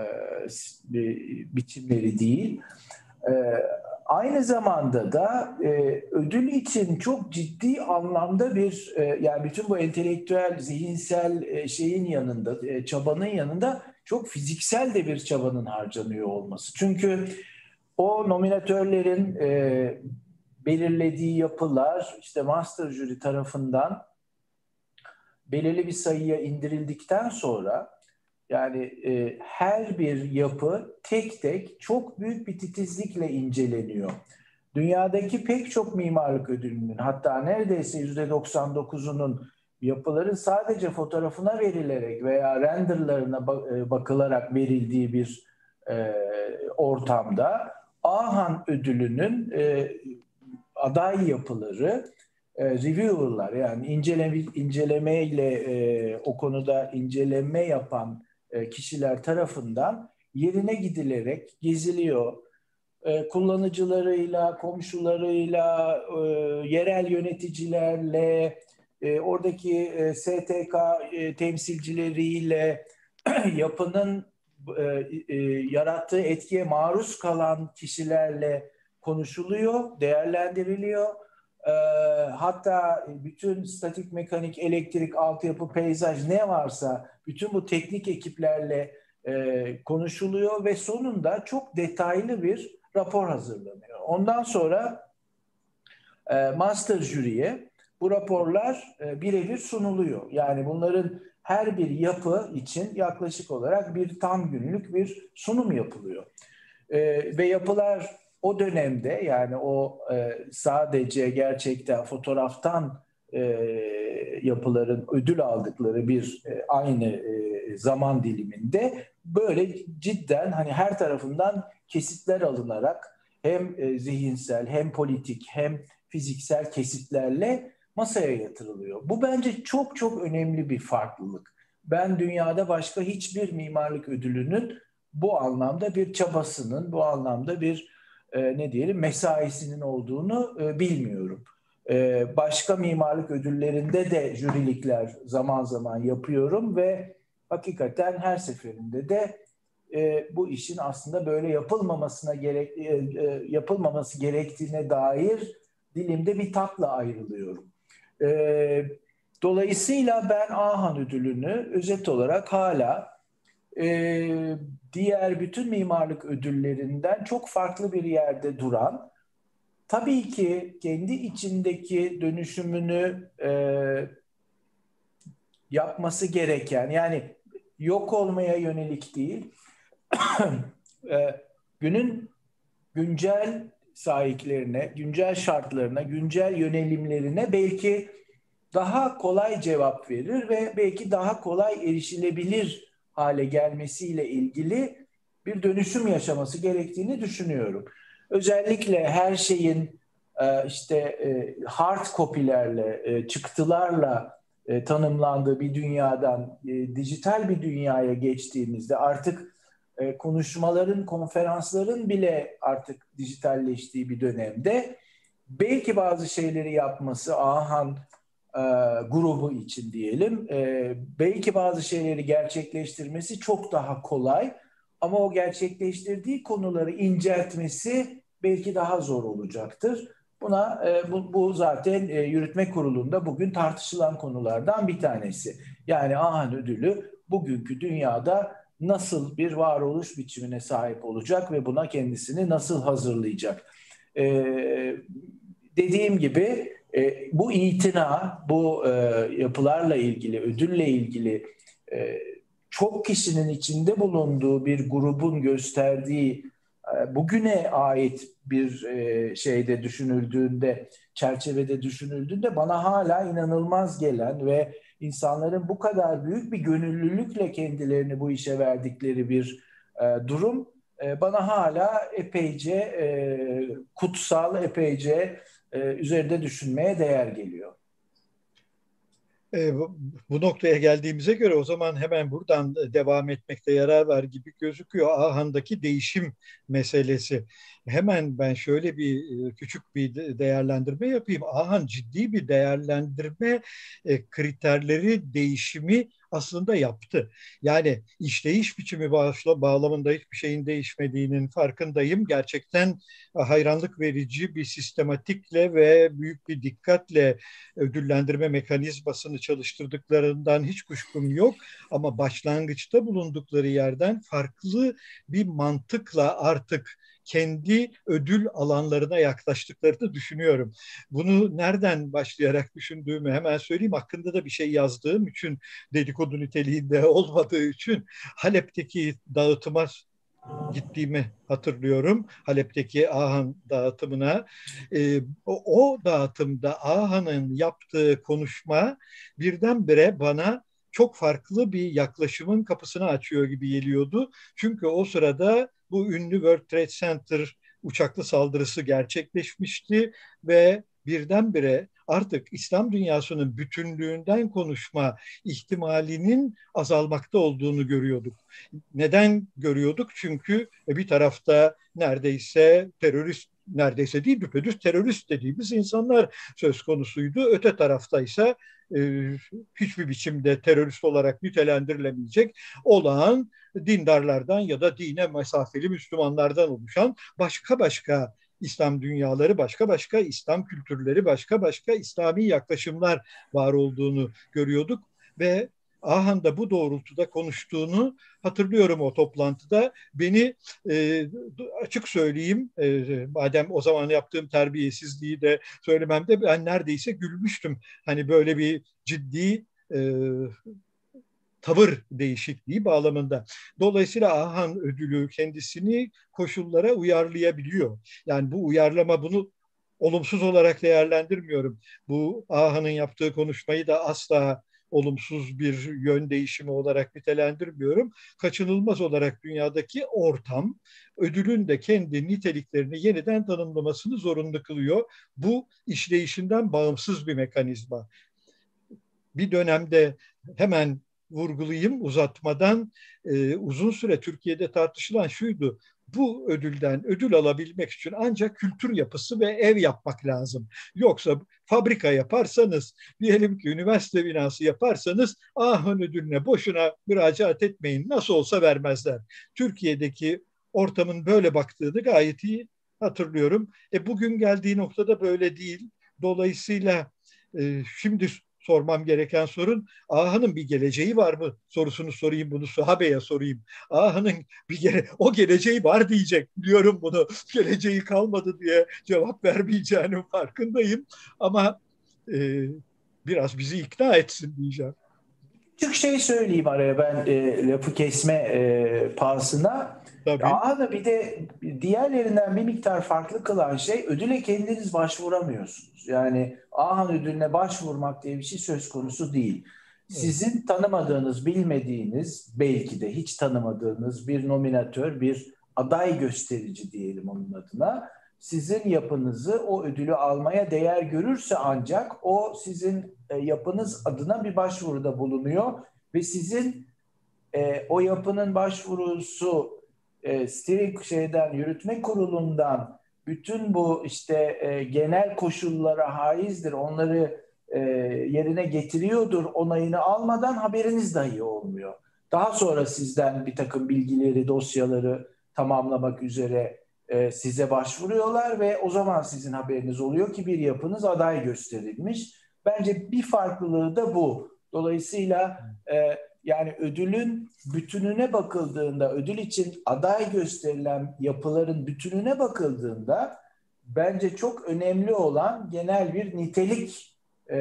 biçimleri değil. E, aynı zamanda da e, ödül için çok ciddi anlamda bir e, yani bütün bu entelektüel, zihinsel e, şeyin yanında, e, çabanın yanında çok fiziksel de bir çabanın harcanıyor olması. Çünkü o nominatörlerin e, belirlediği yapılar işte master jüri tarafından belirli bir sayıya indirildikten sonra yani e, her bir yapı tek tek çok büyük bir titizlikle inceleniyor. Dünyadaki pek çok mimarlık ödülünün, hatta neredeyse yüzde doksan dokuzunun yapıların sadece fotoğrafına verilerek veya renderlarına bakılarak verildiği bir e, ortamda Ahan ödülünün e, aday yapıları e, reviewer'lar, yani inceleme, incelemeyle e, o konuda inceleme yapan e, kişiler tarafından yerine gidilerek geziliyor. E, kullanıcılarıyla, komşularıyla, e, yerel yöneticilerle, e, oradaki e, S T K e, temsilcileriyle yapının e, e, yarattığı etkiye maruz kalan kişilerle konuşuluyor, değerlendiriliyor. E, hatta bütün statik, mekanik, elektrik, altyapı, peyzaj ne varsa bütün bu teknik ekiplerle e, konuşuluyor ve sonunda çok detaylı bir rapor hazırlanıyor. Ondan sonra e, master jüriye bu raporlar e, birebir sunuluyor. Yani bunların her bir yapı için yaklaşık olarak bir tam günlük bir sunum yapılıyor. E, ve yapılar o dönemde, yani o e, sadece gerçekten fotoğraftan e, yapıların ödül aldıkları bir e, aynı e, zaman diliminde böyle cidden hani her tarafından kesitler alınarak hem e, zihinsel hem politik hem fiziksel kesitlerle masaya yatırılıyor. Bu bence çok çok önemli bir farklılık. Ben dünyada başka hiçbir mimarlık ödülünün bu anlamda bir çabasının, bu anlamda bir e, ne diyelim mesaisinin olduğunu e, bilmiyorum. E, başka mimarlık ödüllerinde de jürilikler zaman zaman yapıyorum ve hakikaten her seferinde de e, bu işin aslında böyle yapılmamasına gerek e, e, yapılmaması gerektiğine dair dilimde bir tatla ayrılıyorum. E, dolayısıyla ben Ahan ödülünü özet olarak hala Ee, diğer bütün mimarlık ödüllerinden çok farklı bir yerde duran, tabii ki kendi içindeki dönüşümünü e, yapması gereken, yani yok olmaya yönelik değil, e, günün güncel sahiplerine, güncel şartlarına, güncel yönelimlerine belki daha kolay cevap verir ve belki daha kolay erişilebilir hale gelmesiyle ilgili bir dönüşüm yaşaması gerektiğini düşünüyorum. Özellikle her şeyin işte hard copy'lerle, çıktılarla tanımlandığı bir dünyadan dijital bir dünyaya geçtiğimizde artık konuşmaların, konferansların bile artık dijitalleştiği bir dönemde belki bazı şeyleri yapması Ahan E, grubu için diyelim. E, belki bazı şeyleri gerçekleştirmesi çok daha kolay ama o gerçekleştirdiği konuları inceltmesi belki daha zor olacaktır. Buna e, bu, bu zaten e, yürütme kurulunda bugün tartışılan konulardan bir tanesi. Yani Ahan ödülü bugünkü dünyada nasıl bir varoluş biçimine sahip olacak ve buna kendisini nasıl hazırlayacak? E, dediğim gibi E, bu itina, bu e, yapılarla ilgili, ödülle ilgili e, çok kişinin içinde bulunduğu bir grubun gösterdiği bugüne ait bir şeyde düşünüldüğünde, çerçevede düşünüldüğünde bana hala inanılmaz gelen ve insanların bu kadar büyük bir gönüllülükle kendilerini bu işe verdikleri bir durum bana hala epeyce kutsal, epeyce üzerinde düşünmeye değer geliyor. E, bu, bu noktaya geldiğimize göre o zaman hemen buradan devam etmekte yarar var gibi gözüküyor. Ahan'daki değişim meselesi. Hemen ben şöyle bir küçük bir değerlendirme yapayım. Ahan ciddi bir değerlendirme e, kriterleri değişimi aslında yaptı. Yani işleyiş biçimi bağlamında hiçbir şeyin değişmediğinin farkındayım. Gerçekten hayranlık verici bir sistematikle ve büyük bir dikkatle ödüllendirme mekanizmasını çalıştırdıklarından hiç kuşkum yok. Ama başlangıçta bulundukları yerden farklı bir mantıkla artık kendi ödül alanlarına yaklaştıklarını düşünüyorum. Bunu nereden başlayarak düşündüğümü hemen söyleyeyim. Hakkında da bir şey yazdığım için, dedikodu niteliğinde olmadığı için Halep'teki dağıtıma gittiğimi hatırlıyorum. Halep'teki Ahan dağıtımına. E, o, o dağıtımda Ahan'ın yaptığı konuşma birdenbire bana çok farklı bir yaklaşımın kapısını açıyor gibi geliyordu. Çünkü o sırada bu ünlü World Trade Center uçaklı saldırısı gerçekleşmişti ve birdenbire artık İslam dünyasının bütünlüğünden konuşma ihtimalinin azalmakta olduğunu görüyorduk. Neden görüyorduk? Çünkü bir tarafta neredeyse terörist, neredeyse değil düpedüz terörist dediğimiz insanlar söz konusuydu. Öte tarafta ise e, hiçbir biçimde terörist olarak nitelendirilemeyecek olağan dindarlardan ya da dine mesafeli Müslümanlardan oluşan başka başka İslam dünyaları, başka başka İslam kültürleri, başka başka İslami yaklaşımlar var olduğunu görüyorduk ve Ahan da bu doğrultuda konuştuğunu hatırlıyorum o toplantıda. Beni e, açık söyleyeyim, e, madem o zaman yaptığım terbiyesizliği de söylememde ben neredeyse gülmüştüm. Hani böyle bir ciddi e, tavır değişikliği bağlamında. Dolayısıyla Ahan ödülü kendisini koşullara uyarlayabiliyor. Yani bu uyarlama bunu olumsuz olarak değerlendirmiyorum. Bu Ahan'ın yaptığı konuşmayı da asla olumsuz bir yön değişimi olarak nitelendirmiyorum. Kaçınılmaz olarak dünyadaki ortam ödülün de kendi niteliklerini yeniden tanımlamasını zorunlu kılıyor. Bu işleyişinden bağımsız bir mekanizma. Bir dönemde hemen vurgulayayım uzatmadan e, uzun süre Türkiye'de tartışılan şuydu. Bu ödülden ödül alabilmek için ancak kültür yapısı ve ev yapmak lazım. Yoksa fabrika yaparsanız, diyelim ki üniversite binası yaparsanız Ahan ödülüne boşuna müracaat etmeyin. Nasıl olsa vermezler. Türkiye'deki ortamın böyle baktığını gayet iyi hatırlıyorum. E, bugün geldiği noktada böyle değil. Dolayısıyla e, şimdi sormam gereken sorun Ahan'ın bir geleceği var mı sorusunu sorayım, bunu Suhabe'ye sorayım. Ahan'ın bir gele o geleceği var diyecek. Biliyorum bunu. Geleceği kalmadı diye cevap vermeyeceğinin farkındayım. Ama e, biraz bizi ikna etsin diyeceğim. Küçük şey söyleyeyim araya ben e, lafı kesme e, pahasına. Ahan'ı bir de diğerlerinden bir miktar farklı kılan şey ödüle kendiniz başvuramıyorsunuz. Yani Ahan ödülüne başvurmak diye bir şey söz konusu değil. Sizin tanımadığınız, bilmediğiniz, belki de hiç tanımadığınız bir nominatör, bir aday gösterici diyelim onun adına, sizin yapınızı o ödülü almaya değer görürse ancak o sizin e, yapınız adına bir başvuruda bulunuyor ve sizin e, o yapının başvurusu e, steering şeyden, yürütme kurulundan bütün bu işte e, genel koşullara haizdir, onları e, yerine getiriyordur onayını almadan haberiniz dahi olmuyor. Daha sonra sizden bir takım bilgileri, dosyaları tamamlamak üzere e, size başvuruyorlar ve o zaman sizin haberiniz oluyor ki bir yapınız aday gösterilmiş. Bence bir farklılığı da bu. Dolayısıyla e, yani ödülün bütününe bakıldığında, ödül için aday gösterilen yapıların bütününe bakıldığında bence çok önemli olan genel bir nitelik e,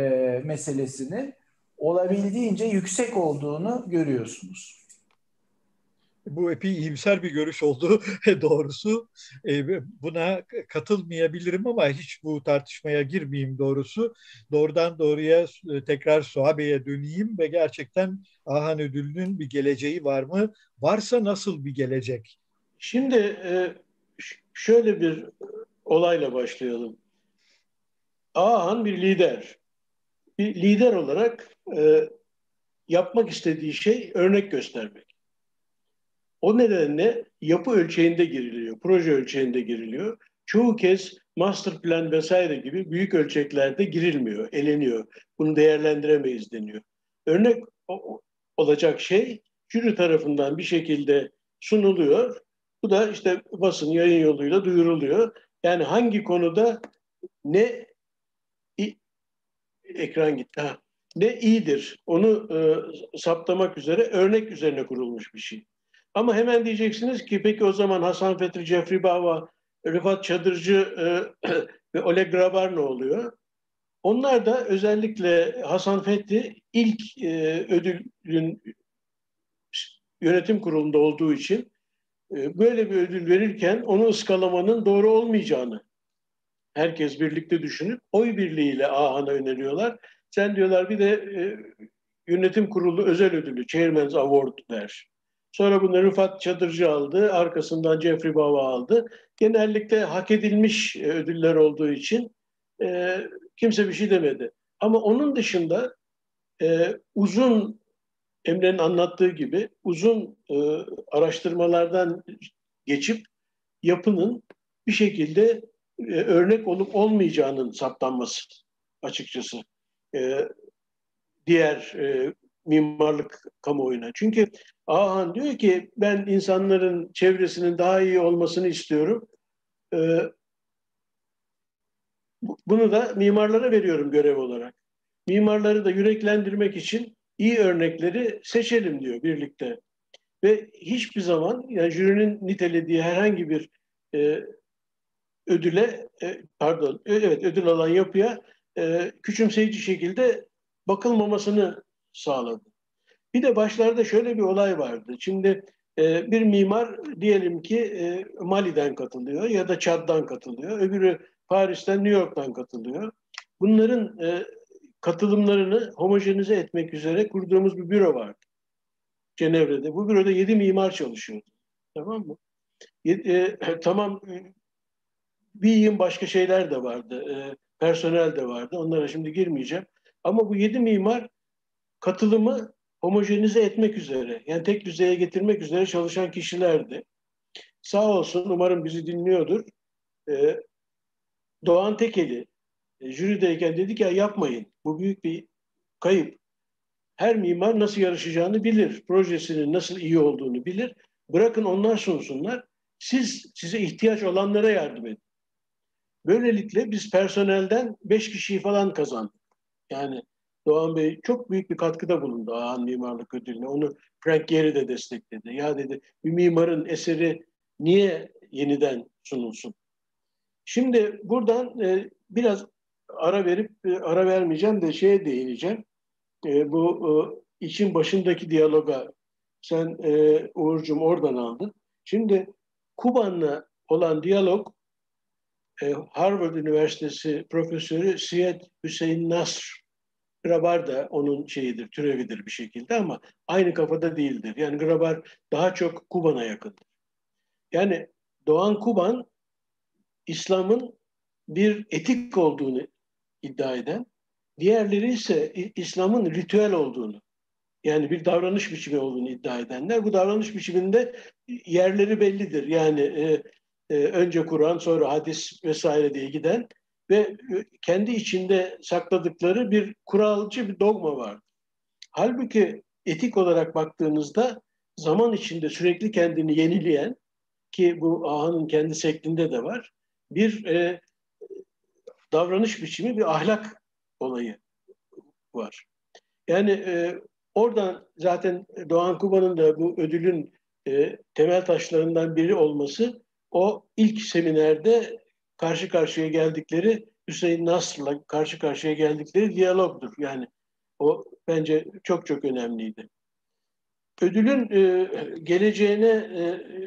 meselesinin olabildiğince yüksek olduğunu görüyorsunuz. Bu epey iyimser bir görüş oldu doğrusu. E, buna katılmayabilirim ama hiç bu tartışmaya girmeyeyim doğrusu. Doğrudan doğruya e, tekrar Suabe'ye döneyim ve gerçekten Ahan Ödülü'nün bir geleceği var mı? Varsa nasıl bir gelecek? Şimdi e, şöyle bir olayla başlayalım. Ahan bir lider. Bir lider olarak e, yapmak istediği şey örnek göstermek. O nedenle yapı ölçeğinde giriliyor, proje ölçeğinde giriliyor. Çoğu kez master plan vesaire gibi büyük ölçeklerde girilmiyor, eleniyor. Bunu değerlendiremeyiz deniyor. Örnek olacak şey jüri tarafından bir şekilde sunuluyor. Bu da işte basın yayın yoluyla duyuruluyor. Yani hangi konuda ne ekran gitti ha, ne iyidir onu e, saptamak üzere örnek üzerine kurulmuş bir şey. Ama hemen diyeceksiniz ki peki o zaman Hasan Fethi, Jeffrey Bava, Rıfat Çadırcı e, ve Oleg Grabar ne oluyor? Onlar da özellikle Hasan Fethi ilk e, ödülün yönetim kurulunda olduğu için e, böyle bir ödül verirken onu ıskalamanın doğru olmayacağını herkes birlikte düşünüp oy birliğiyle Ahan'a öneriyorlar. Sen diyorlar bir de e, yönetim kurulu özel ödülü, Chairman's Award ver. Sonra bunu Rıfat Çadırcı aldı, arkasından Jeffrey Bava aldı. Genellikle hak edilmiş e, ödüller olduğu için e, kimse bir şey demedi. Ama onun dışında e, uzun, Emre'nin anlattığı gibi uzun e, araştırmalardan geçip yapının bir şekilde e, örnek olup olmayacağının saptanması açıkçası e, diğer e, mimarlık kamuoyuna. Çünkü Ahan diyor ki ben insanların çevresinin daha iyi olmasını istiyorum. E, bunu da mimarlara veriyorum görev olarak. Mimarları da yüreklendirmek için iyi örnekleri seçelim diyor birlikte. Ve hiçbir zaman yani jürinin nitelediği herhangi bir e, ödüle e, pardon evet ödül alan yapıya e, küçümseyici şekilde bakılmamasını sağladı. Bir de başlarda şöyle bir olay vardı. Şimdi e, bir mimar diyelim ki e, Mali'den katılıyor ya da Çad'dan katılıyor. Öbürü Paris'ten, New York'tan katılıyor. Bunların e, katılımlarını homojenize etmek üzere kurduğumuz bir büro vardı. Cenevre'de. Bu büroda yedi mimar çalışıyordu. Tamam mı? E, e, tamam bir yığın başka şeyler de vardı. E, personel de vardı. Onlara şimdi girmeyeceğim. Ama bu yedi mimar katılımı homojenize etmek üzere, yani tek düzeye getirmek üzere çalışan kişilerdi. Sağ olsun, umarım bizi dinliyordur. E, Doğan Tekeli e, jürideyken dedi ki ya yapmayın. Bu büyük bir kayıp. Her mimar nasıl yarışacağını bilir. Projesinin nasıl iyi olduğunu bilir. Bırakın onlar sunsunlar. Siz size ihtiyaç olanlara yardım edin. Böylelikle biz personelden beş kişiyi falan kazandık. Yani Doğan Bey çok büyük bir katkıda bulundu Ahan Mimarlık Ödülü'ne. Onu Frank Gehry de destekledi. Ya dedi bir mimarın eseri niye yeniden sunulsun? Şimdi buradan e, biraz ara verip e, ara vermeyeceğim de şeye değineceğim. E, bu e, için başındaki diyaloga sen e, Uğur'cum oradan aldın. Şimdi Kuban'la olan diyalog Harvard Üniversitesi Profesörü Syed Hüseyin Nasr, Grabar da onun şeyidir, türevidir bir şekilde ama aynı kafada değildir. Yani Grabar daha çok Kuban'a yakındır. Yani Doğan Kuban, İslam'ın bir etik olduğunu iddia eden, diğerleri ise İslam'ın ritüel olduğunu, yani bir davranış biçimi olduğunu iddia edenler. Bu davranış biçiminde yerleri bellidir. Yani e, e, önce Kur'an, sonra hadis vesaire diye giden ve kendi içinde sakladıkları bir kuralcı bir dogma var. Halbuki etik olarak baktığınızda zaman içinde sürekli kendini yenileyen, ki bu Aha'nın kendi şeklinde de var, bir e, davranış biçimi, bir ahlak olayı var. Yani e, oradan zaten Doğan Kuba'nın da bu ödülün e, temel taşlarından biri olması, o ilk seminerde karşı karşıya geldikleri Hüseyin Nasr'la karşı karşıya geldikleri diyalogdur. Yani o bence çok çok önemliydi. ödülün e, geleceğine e,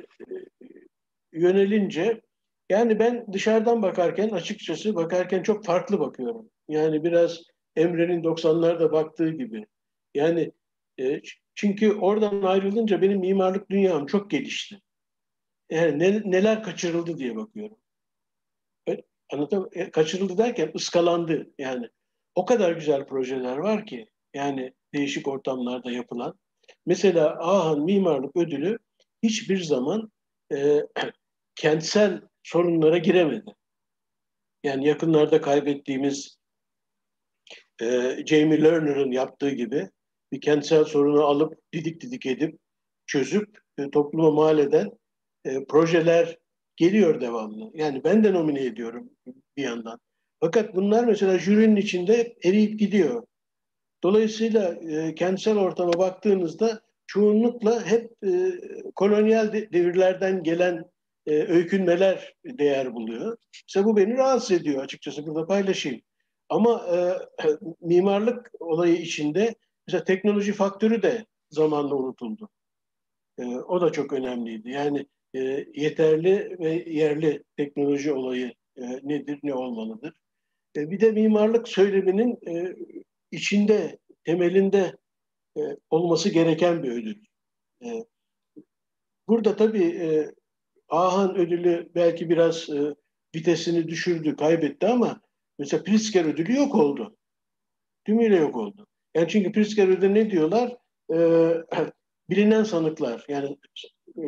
yönelince, yani ben dışarıdan bakarken, açıkçası bakarken çok farklı bakıyorum. Yani biraz Emre'nin doksanlarda baktığı gibi. Yani e, çünkü oradan ayrılınca benim mimarlık dünyam çok gelişti. Yani ne, neler kaçırıldı diye bakıyorum. E, Anlatam e, kaçırıldı derken ıskalandı yani. O kadar güzel projeler var ki, yani değişik ortamlarda yapılan. Mesela Ahan Mimarlık Ödülü hiçbir zaman e, kentsel sorunlara giremedi. Yani yakınlarda kaybettiğimiz e, Jamie Lerner'ın yaptığı gibi bir kentsel sorunu alıp didik didik edip çözüp e, topluma mal eden e, projeler geliyor devamlı. Yani ben de nomine ediyorum bir yandan. Fakat bunlar mesela jürinin içinde eriyip gidiyor. Dolayısıyla e, kentsel ortama baktığınızda çoğunlukla hep e, kolonyal de, devirlerden gelen e, öykünmeler değer buluyor. İşte bu beni rahatsız ediyor, açıkçası burada paylaşayım. Ama e, mimarlık olayı içinde mesela teknoloji faktörü de zamanla unutuldu. E, o da çok önemliydi. Yani e, yeterli ve yerli teknoloji olayı e, nedir, ne olmalıdır? E, bir de mimarlık söyleminin e, içinde, temelinde e, olması gereken bir ödül. E, burada tabii e, Ahan ödülü belki biraz e, vitesini düşürdü, kaybetti ama mesela Pritzker ödülü yok oldu. Tümüyle yok oldu. Yani çünkü Pritzker ödülü ne diyorlar? E, bilinen sanıklar. Yani e,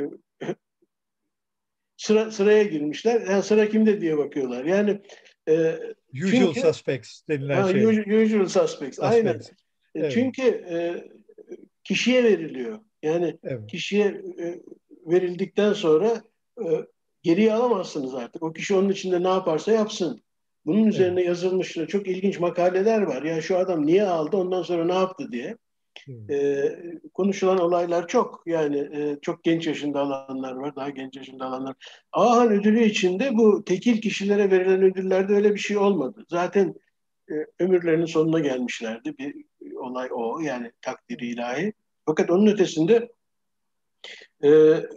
sıra sıraya girmişler. Yani sıra kimde diye bakıyorlar. Yani e, Usual çünkü suspects denilen ha, şey. usual suspects. Aynen. Suspects. E, Evet, çünkü e, kişiye veriliyor. Yani evet. kişiye e, verildikten sonra e, geriye alamazsınız artık. O kişi onun içinde ne yaparsa yapsın. Bunun Evet. üzerine yazılmış çok ilginç makaleler var. Ya şu adam niye aldı, ondan sonra ne yaptı diye. Evet. E, konuşulan olaylar çok. Yani e, çok genç yaşında alanlar var, daha genç yaşında alanlar. Ahan ödülü içinde bu tekil kişilere verilen ödüllerde öyle bir şey olmadı. Zaten e, ömürlerinin sonuna gelmişlerdi. Bir olay o, yani takdiri ilahi. Fakat onun ötesinde e,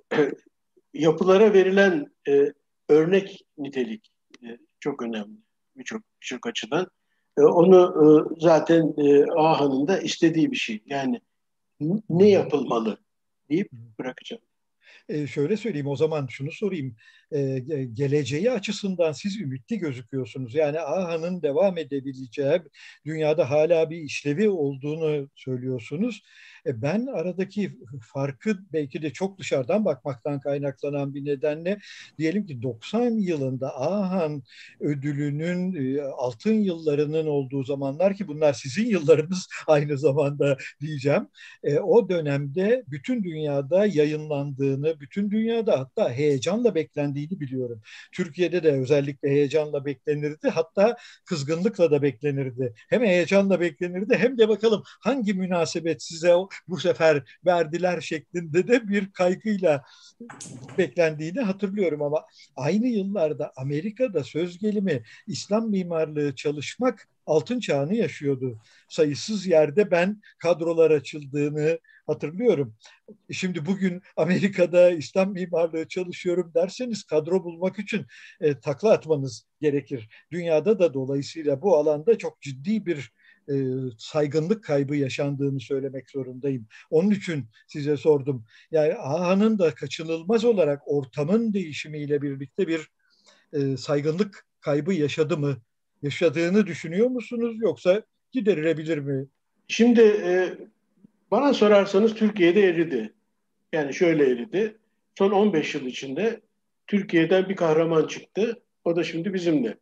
yapılara verilen e, örnek nitelik e, çok önemli birçok birçok açıdan. E, onu e, zaten e, Aha'nın da istediği bir şey. Yani ne yapılmalı deyip bırakacağım. E, şöyle söyleyeyim o zaman şunu sorayım. E, geleceği açısından siz ümitli gözüküyorsunuz. Yani AHA'nın devam edebileceği, dünyada hala bir işlevi olduğunu söylüyorsunuz. E, ben aradaki farkı belki de çok dışarıdan bakmaktan kaynaklanan bir nedenle diyelim ki doksan yılında AHAN ödülünün e, altın yıllarının olduğu zamanlar, ki bunlar sizin yıllarınız aynı zamanda diyeceğim. E, o dönemde bütün dünyada yayınlandığını, bütün dünyada hatta heyecanla beklendiğini biliyorum. Türkiye'de de özellikle heyecanla beklenirdi, hatta kızgınlıkla da beklenirdi. Hem heyecanla beklenirdi hem de bakalım hangi münasebet size bu sefer verdiler şeklinde de bir kaygıyla beklendiğini hatırlıyorum. Ama aynı yıllarda Amerika'da söz gelimi İslam mimarlığı çalışmak altın çağını yaşıyordu. Sayısız yerde ben kadrolar açıldığını hatırlıyorum. Şimdi bugün Amerika'da İslam mimarlığı çalışıyorum derseniz kadro bulmak için e, takla atmanız gerekir. Dünyada da dolayısıyla bu alanda çok ciddi bir e, saygınlık kaybı yaşandığını söylemek zorundayım. Onun için size sordum. Yani AHA'nın da kaçınılmaz olarak ortamın değişimiyle birlikte bir e, saygınlık kaybı yaşadı mı? Yaşadığını düşünüyor musunuz, yoksa giderilebilir mi? Şimdi e, bana sorarsanız Türkiye'de eridi. Yani şöyle eridi. Son on beş yıl içinde Türkiye'den bir kahraman çıktı. O da şimdi bizimle.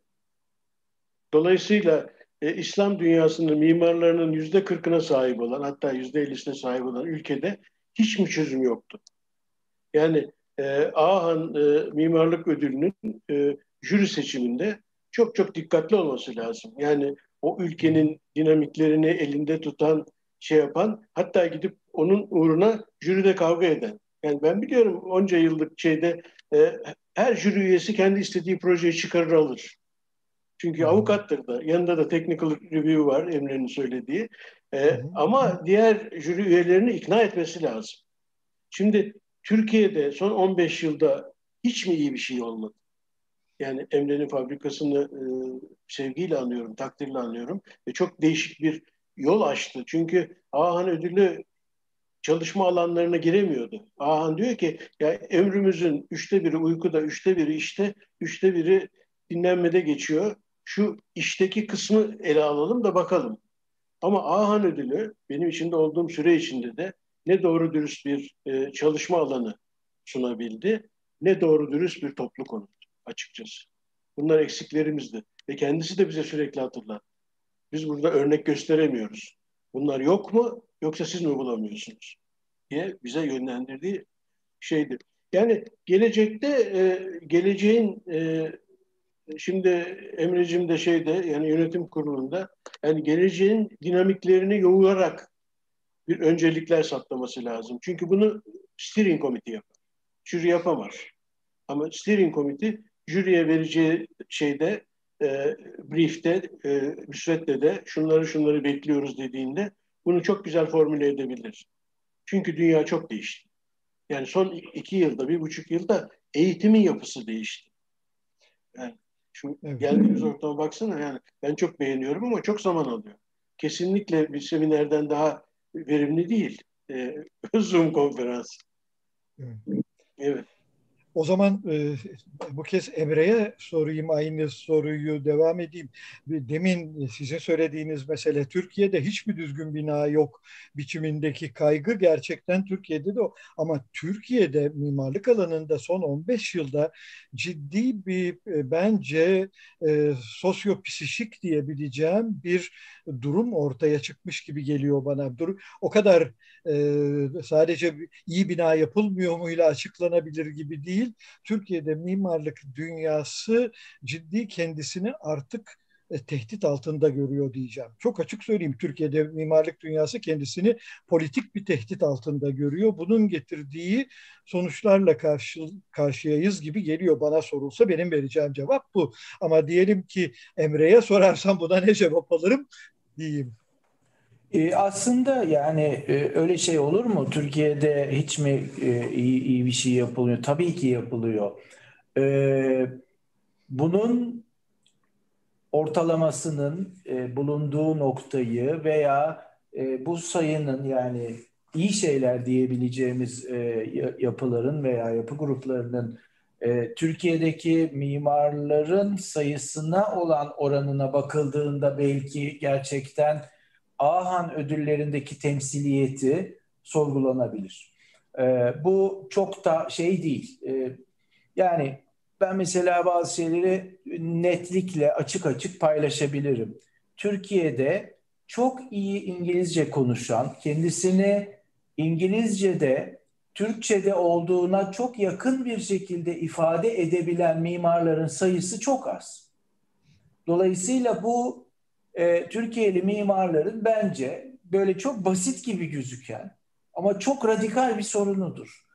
Dolayısıyla e, İslam dünyasının mimarlarının yüzde kırkına sahip olan, hatta yüzde ellisine sahip olan ülkede hiç mi çözüm yoktu? Yani e, Ahan e, Mimarlık Ödülü'nün e, jüri seçiminde çok çok dikkatli olması lazım. Yani o ülkenin dinamiklerini elinde tutan, şey yapan, hatta gidip onun uğruna jüride kavga eden. Yani ben biliyorum, onca yıllık şeyde e, her jüri üyesi kendi istediği projeyi çıkarır alır. Hı Çünkü hı. avukattır da. Yanında da technical review var, Emre'nin söylediği. Hı Ee, hı. ama diğer jüri üyelerini ikna etmesi lazım. Şimdi Türkiye'de son on beş yılda hiç mi iyi bir şey olmadı? Yani Emre'nin fabrikasını e, sevgiyle anıyorum, takdirle anıyorum ve çok değişik bir yol açtı. Çünkü Ağahan Ödülü çalışma alanlarına giremiyordu. Ağahan diyor ki ya ömrümüzün üçte biri uykuda, üçte biri işte, üçte biri dinlenmede geçiyor. Şu işteki kısmı ele alalım da bakalım. Ama Ağahan Ödülü benim içinde olduğum süre içinde de ne doğru dürüst bir e, çalışma alanı sunabildi, ne doğru dürüst bir toplu konut açıkçası. Bunlar eksiklerimizdi ve kendisi de bize sürekli hatırlar. Biz burada örnek gösteremiyoruz. Bunlar yok mu yoksa siz mi bulamıyorsunuz diye bize yönlendirdiği şeydi. Yani gelecekte e, geleceğin e, şimdi Emre'cim de şeyde yani yönetim kurulunda yani geleceğin dinamiklerini yoğurarak bir öncelikler saptaması lazım. Çünkü bunu steering committee yapar. Jüri yapamaz. Ama steering committee jüriye vereceği şeyde e, briefte, e, müsvedde de şunları şunları bekliyoruz dediğinde bunu çok güzel formüle edebilir. Çünkü dünya çok değişti. Yani son iki yılda, bir buçuk yılda eğitimin yapısı değişti. Yani şu Evet. geldiğimiz ortama baksana yani ben çok beğeniyorum ama çok zaman alıyor. Kesinlikle bir seminerden daha verimli değil. E, Zoom konferans. Evet. Evet. O zaman e, bu kez Emre'ye sorayım, aynı soruyu devam edeyim. Demin sizin söylediğiniz mesele Türkiye'de hiçbir düzgün bina yok biçimindeki kaygı gerçekten Türkiye'de de o. Ama Türkiye'de mimarlık alanında son on beş yılda ciddi bir e, bence e, sosyopsişik diyebileceğim bir durum ortaya çıkmış gibi geliyor bana. Dur, o kadar e, sadece iyi bina yapılmıyor muyla açıklanabilir gibi değil. Türkiye'de mimarlık dünyası ciddi kendisini artık e, tehdit altında görüyor diyeceğim. Çok açık söyleyeyim, Türkiye'de mimarlık dünyası kendisini politik bir tehdit altında görüyor. Bunun getirdiği sonuçlarla karşı, karşıyayız gibi geliyor bana sorulsa, benim vereceğim cevap bu. Ama diyelim ki Emre'ye sorarsam buna ne cevap alırım diyeyim. E, aslında yani e, öyle şey olur mu? Türkiye'de hiç mi e, iyi, iyi bir şey yapılmıyor? Tabii ki yapılıyor. E, bunun ortalamasının e, bulunduğu noktayı veya e, bu sayının yani iyi şeyler diyebileceğimiz e, yapıların veya yapı gruplarının e, Türkiye'deki mimarların sayısına olan oranına bakıldığında belki gerçekten Ağahan ödüllerindeki temsiliyeti sorgulanabilir. E, bu çok da şey değil. E, yani ben mesela bazı şeyleri netlikle açık açık paylaşabilirim. Türkiye'de çok iyi İngilizce konuşan, kendisini İngilizce'de, Türkçe'de olduğuna çok yakın bir şekilde ifade edebilen mimarların sayısı çok az. Dolayısıyla bu e, Türkiye'li mimarların bence böyle çok basit gibi gözüken ama çok radikal bir sorunudur.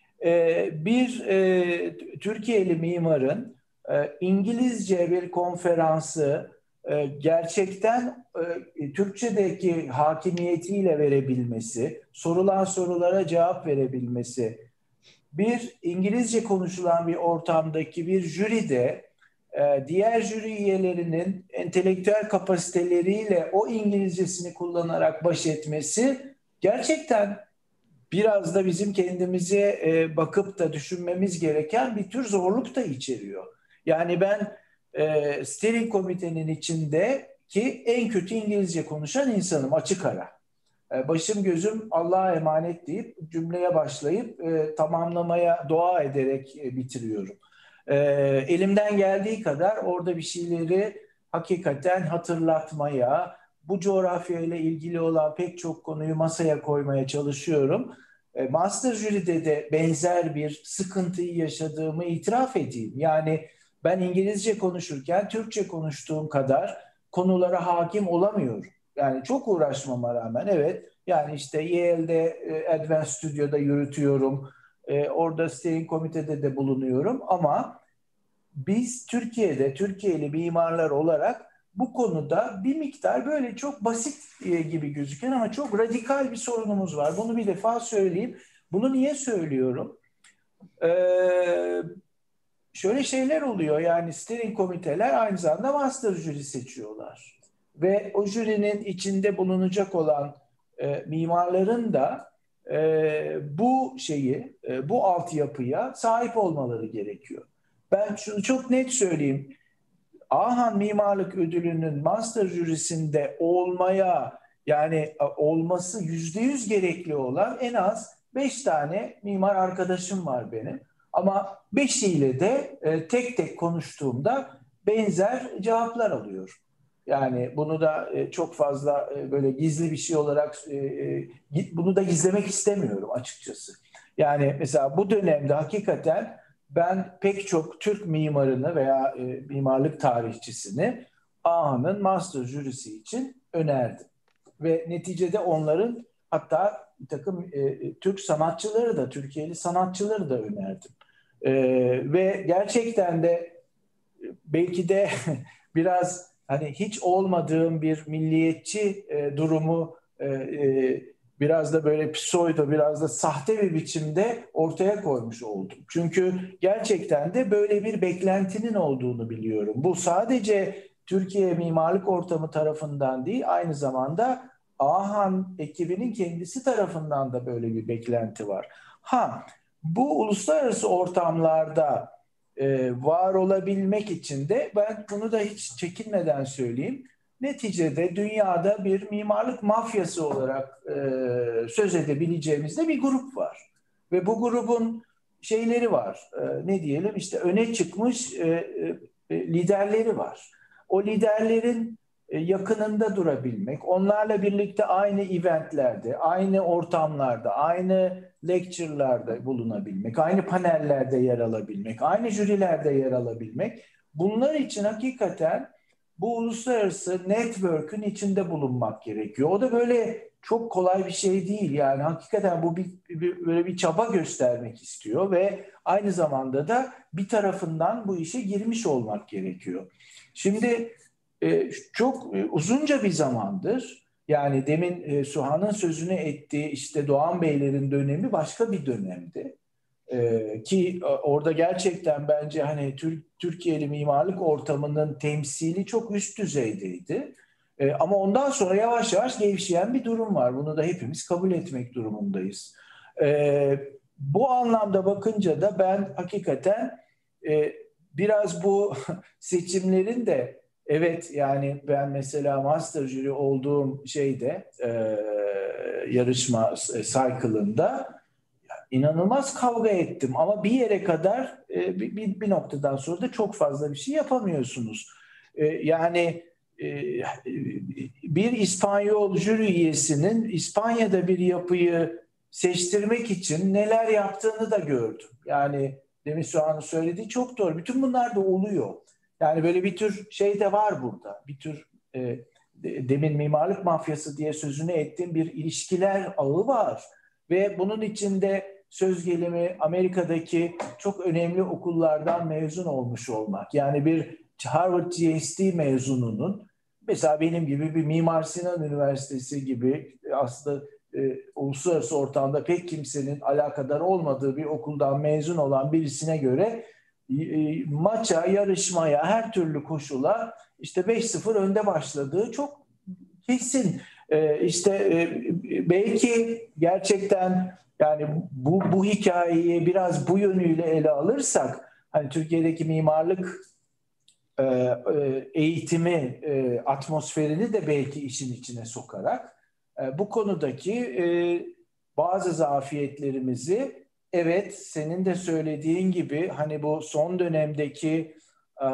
E, bir e, Türkiye'li mimarın e, İngilizce bir konferansı e, gerçekten e, Türkçedeki hakimiyetiyle verebilmesi, sorulan sorulara cevap verebilmesi, bir İngilizce konuşulan bir ortamdaki bir jüride e, diğer jüri üyelerinin entelektüel kapasiteleriyle o İngilizcesini kullanarak baş etmesi gerçekten biraz da bizim kendimize e, bakıp da düşünmemiz gereken bir tür zorluk da içeriyor. Yani ben e, steering komitenin içindeki en kötü İngilizce konuşan insanım açık ara. E, başım gözüm Allah'a emanet deyip cümleye başlayıp e, tamamlamaya dua ederek e, bitiriyorum. E, elimden geldiği kadar orada bir şeyleri hakikaten hatırlatmaya, bu coğrafyayla ilgili olan pek çok konuyu masaya koymaya çalışıyorum. E, Master Jüri'de de benzer bir sıkıntıyı yaşadığımı itiraf edeyim. Yani ben İngilizce konuşurken Türkçe konuştuğum kadar konulara hakim olamıyorum. Yani çok uğraşmama rağmen evet yani işte Yale'de e, Advanced Studio'da yürütüyorum. E, orada steering komitede de bulunuyorum ama biz Türkiye'de Türkiye'li mimarlar olarak bu konuda bir miktar böyle çok basit e, gibi gözüken ama çok radikal bir sorunumuz var. Bunu bir defa söyleyeyim. Bunu niye söylüyorum? Ee, şöyle şeyler oluyor. Yani steering komiteler aynı zamanda master jüri seçiyorlar. Ve o jürinin içinde bulunacak olan e, mimarların da e, bu şeyi, e, bu altyapıya sahip olmaları gerekiyor. Ben şunu çok net söyleyeyim. Ahan Mimarlık Ödülü'nün master jürisinde olmaya, yani olması yüzde yüz gerekli olan en az beş tane mimar arkadaşım var benim. Ama beşiyle de e, tek tek konuştuğumda benzer cevaplar alıyorum. Yani bunu da e, çok fazla e, böyle gizli bir şey olarak e, e, bunu da gizlemek istemiyorum açıkçası. Yani mesela bu dönemde hakikaten ben pek çok Türk mimarını veya e, mimarlık tarihçisini Ahan'ın master jürisi için önerdim. Ve neticede onların, hatta bir takım e, Türk sanatçıları da, Türkiye'li sanatçıları da önerdim. E, ve gerçekten de belki de biraz hani hiç olmadığım bir milliyetçi e, durumu e, e, biraz da böyle pseudo, biraz da sahte bir biçimde ortaya koymuş oldum. Çünkü gerçekten de böyle bir beklentinin olduğunu biliyorum. Bu sadece Türkiye mimarlık ortamı tarafından değil, aynı zamanda Ahan ekibinin kendisi tarafından da böyle bir beklenti var. Ha, bu uluslararası ortamlarda e, var olabilmek için de ben bunu da hiç çekinmeden söyleyeyim. Neticede dünyada bir mimarlık mafyası olarak e, söz edebileceğimiz de bir grup var. Ve bu grubun şeyleri var. E, ne diyelim, işte öne çıkmış e, e, liderleri var. O liderlerin e, yakınında durabilmek, onlarla birlikte aynı eventlerde, aynı ortamlarda, aynı lecture'larda bulunabilmek, aynı panellerde yer alabilmek, aynı jürilerde yer alabilmek, bunlar için hakikaten bu uluslararası network'ün içinde bulunmak gerekiyor. O da böyle çok kolay bir şey değil. Yani hakikaten bu bir, bir böyle bir çaba göstermek istiyor ve aynı zamanda da bir tarafından bu işe girmiş olmak gerekiyor. Şimdi e, çok e, uzunca bir zamandır, yani demin e, Suhan'ın sözünü ettiği işte Doğan Beylerin dönemi başka bir dönemdi. Ee, ki orada gerçekten bence hani Türk, Türkiye'li mimarlık ortamının temsili çok üst düzeydeydi. Ee, ama ondan sonra yavaş yavaş gevşeyen bir durum var. Bunu da hepimiz kabul etmek durumundayız. Ee, bu anlamda bakınca da ben hakikaten e, biraz bu seçimlerin de, evet yani ben mesela master jüri olduğum şeyde e, yarışma cycle'ında İnanılmaz kavga ettim ama bir yere kadar e, bir, bir noktadan sonra da çok fazla bir şey yapamıyorsunuz. E, yani e, bir İspanyol jüri üyesinin İspanya'da bir yapıyı seçtirmek için neler yaptığını da gördüm. Yani demin Suhan'ın söylediği çok doğru. Bütün bunlar da oluyor. Yani böyle bir tür şey de var burada. Bir tür e, demin mimarlık mafyası diye sözünü ettiğim bir ilişkiler ağı var. Ve bunun içinde söz gelimi Amerika'daki çok önemli okullardan mezun olmuş olmak. Yani bir Harvard G S D mezununun, mesela benim gibi bir Mimar Sinan Üniversitesi gibi aslında e, uluslararası ortamda pek kimsenin alakadar olmadığı bir okuldan mezun olan birisine göre e, maça, yarışmaya, her türlü koşula işte beş sıfır önde başladığı çok kesin. Ee, işte e, belki gerçekten yani bu bu hikayeyi biraz bu yönüyle ele alırsak, hani Türkiye'deki mimarlık e, e, eğitimi e, atmosferini de belki işin içine sokarak e, bu konudaki e, bazı zafiyetlerimizi, evet senin de söylediğin gibi hani bu son dönemdeki e,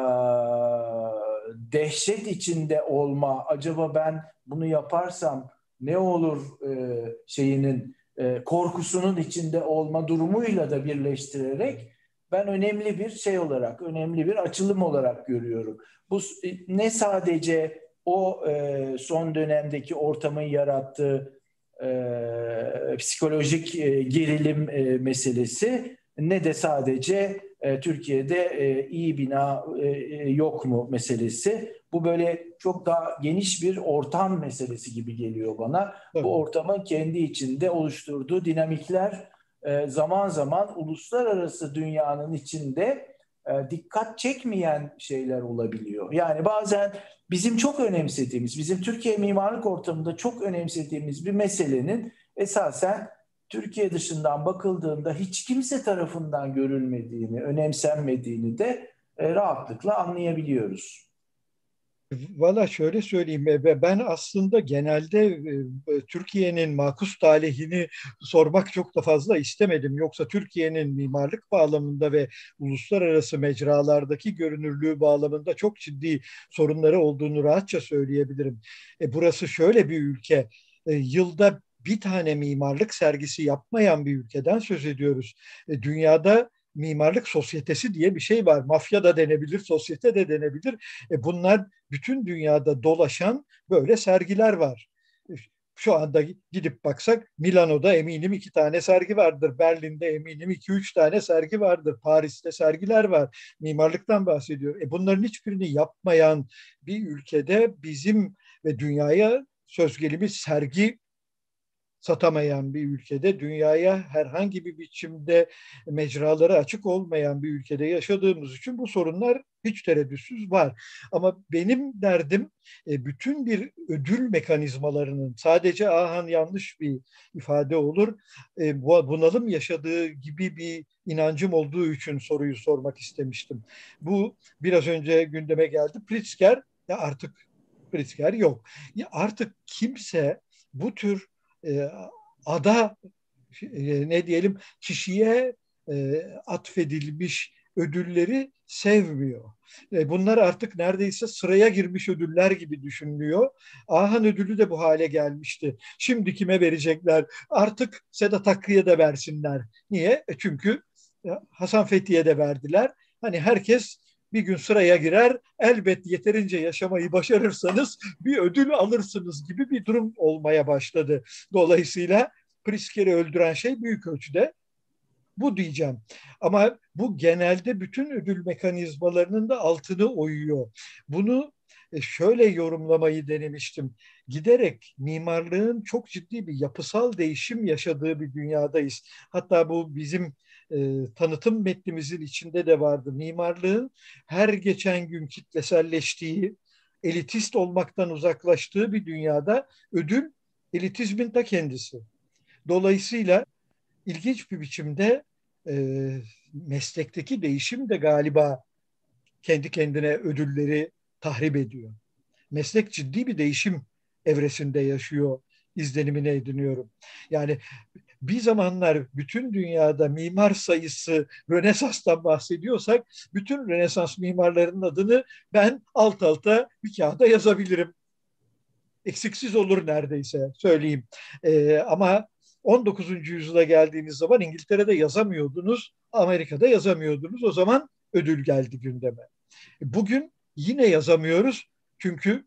dehşet içinde olma, acaba ben bunu yaparsam ne olur e, şeyinin e, korkusunun içinde olma durumuyla da birleştirerek ben önemli bir şey olarak, önemli bir açılım olarak görüyorum. Bu ne sadece o e, son dönemdeki ortamın yarattığı e, psikolojik e, gerilim e, meselesi, ne de sadece e, Türkiye'de e, iyi bina e, yok mu meselesi. Bu böyle çok daha geniş bir ortam meselesi gibi geliyor bana. Evet. Bu ortamın kendi içinde oluşturduğu dinamikler e, zaman zaman uluslararası dünyanın içinde e, dikkat çekmeyen şeyler olabiliyor. Yani bazen bizim çok önemsediğimiz, bizim Türkiye mimarlık ortamında çok önemsediğimiz bir meselenin esasen Türkiye dışından bakıldığında hiç kimse tarafından görülmediğini, önemsenmediğini de e, rahatlıkla anlayabiliyoruz. Valla şöyle söyleyeyim, e, ben aslında genelde e, Türkiye'nin makus talihini sormak çok da fazla istemedim. Yoksa Türkiye'nin mimarlık bağlamında ve uluslararası mecralardaki görünürlüğü bağlamında çok ciddi sorunları olduğunu rahatça söyleyebilirim. E, burası şöyle bir ülke, e, yılda bir tane mimarlık sergisi yapmayan bir ülkeden söz ediyoruz. E, dünyada mimarlık sosyetesi diye bir şey var. Mafya da denebilir, sosyete de denebilir. E bunlar bütün dünyada dolaşan böyle sergiler var. Şu anda gidip baksak Milano'da eminim iki tane sergi vardır. Berlin'de eminim iki üç tane sergi vardır. Paris'te sergiler var. Mimarlıktan bahsediyor. E bunların hiçbirini yapmayan bir ülkede bizim ve dünyaya söz gelimi sergi satamayan bir ülkede, dünyaya herhangi bir biçimde mecraları açık olmayan bir ülkede yaşadığımız için bu sorunlar hiç tereddütsüz var. Ama benim derdim bütün bir ödül mekanizmalarının, sadece Ahan yanlış bir ifade olur, bunalım yaşadığı gibi bir inancım olduğu için soruyu sormak istemiştim. Bu biraz önce gündeme geldi. Pritzker, ya artık Pritzker yok. Ya artık kimse bu tür e, ada e, ne diyelim kişiye e, atfedilmiş ödülleri sevmiyor. E, bunlar artık neredeyse sıraya girmiş ödüller gibi düşünülüyor. Ahan ödülü de bu hale gelmişti. Şimdi kime verecekler? Artık Sedat Hakkı'ya da versinler. Niye? E, çünkü Hasan Fethi'ye de verdiler. Hani herkes bir gün sıraya girer, elbet yeterince yaşamayı başarırsanız bir ödül alırsınız gibi bir durum olmaya başladı. Dolayısıyla Pritzker'i öldüren şey büyük ölçüde bu diyeceğim. Ama bu genelde bütün ödül mekanizmalarının da altını oyuyor. Bunu şöyle yorumlamayı denemiştim. Giderek mimarlığın çok ciddi bir yapısal değişim yaşadığı bir dünyadayız. Hatta bu bizim e, tanıtım metnimizin içinde de vardı. Mimarlığın her geçen gün kitleselleştiği, elitist olmaktan uzaklaştığı bir dünyada ödül elitizmin ta kendisi. Dolayısıyla ilginç bir biçimde e, meslekteki değişim de galiba kendi kendine ödülleri tahrip ediyor. Meslek ciddi bir değişim evresinde yaşıyor izlenimini ediniyorum. Yani bir zamanlar bütün dünyada mimar sayısı Rönesans'tan bahsediyorsak bütün Rönesans mimarlarının adını ben alt alta bir kağıda yazabilirim. Eksiksiz olur neredeyse söyleyeyim. Ee, ama on dokuzuncu yüzyıla geldiğiniz zaman İngiltere'de yazamıyordunuz, Amerika'da yazamıyordunuz. O zaman ödül geldi gündeme. Bugün yine yazamıyoruz çünkü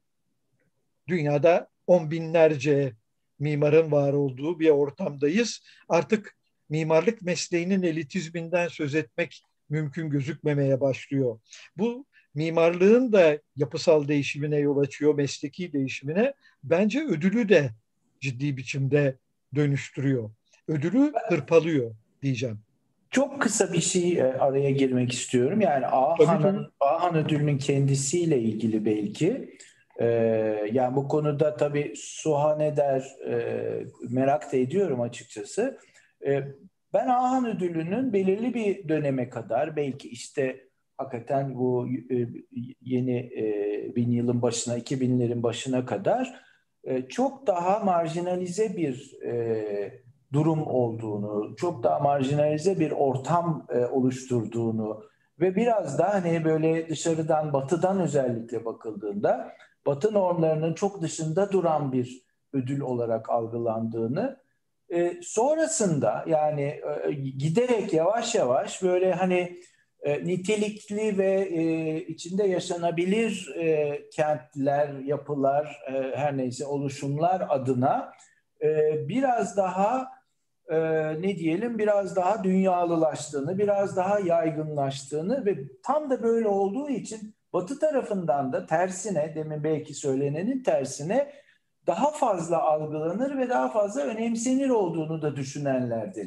dünyada on binlerce mimarın var olduğu bir ortamdayız. Artık mimarlık mesleğinin elitizminden söz etmek mümkün gözükmemeye başlıyor. Bu mimarlığın da yapısal değişimine yol açıyor, mesleki değişimine. Bence ödülü de ciddi biçimde dönüştürüyor. Ödülü hırpalıyor diyeceğim. Çok kısa bir şey araya girmek istiyorum. Yani Ahan'ın Ahan ödülünün kendisiyle ilgili belki. Ee, yani bu konuda tabii Suha ne der e, merak da ediyorum açıkçası. Ee, ben Ahan ödülünün belirli bir döneme kadar belki işte hakikaten bu e, yeni e, bin yılın başına, iki binlerin başına kadar e, çok daha marjinalize bir e, durum olduğunu, çok daha marjinalize bir ortam e, oluşturduğunu ve biraz da hani böyle dışarıdan, batıdan özellikle bakıldığında Batı normlarının çok dışında duran bir ödül olarak algılandığını, e, sonrasında yani e, giderek yavaş yavaş böyle hani e, nitelikli ve e, içinde yaşanabilir e, kentler, yapılar, e, her neyse oluşumlar adına e, biraz daha e, ne diyelim biraz daha dünyalılaştığını, biraz daha yaygınlaştığını ve tam da böyle olduğu için Batı tarafından da tersine, demin belki söylenenin tersine daha fazla algılanır ve daha fazla önemsenir olduğunu da düşünenlerdenim.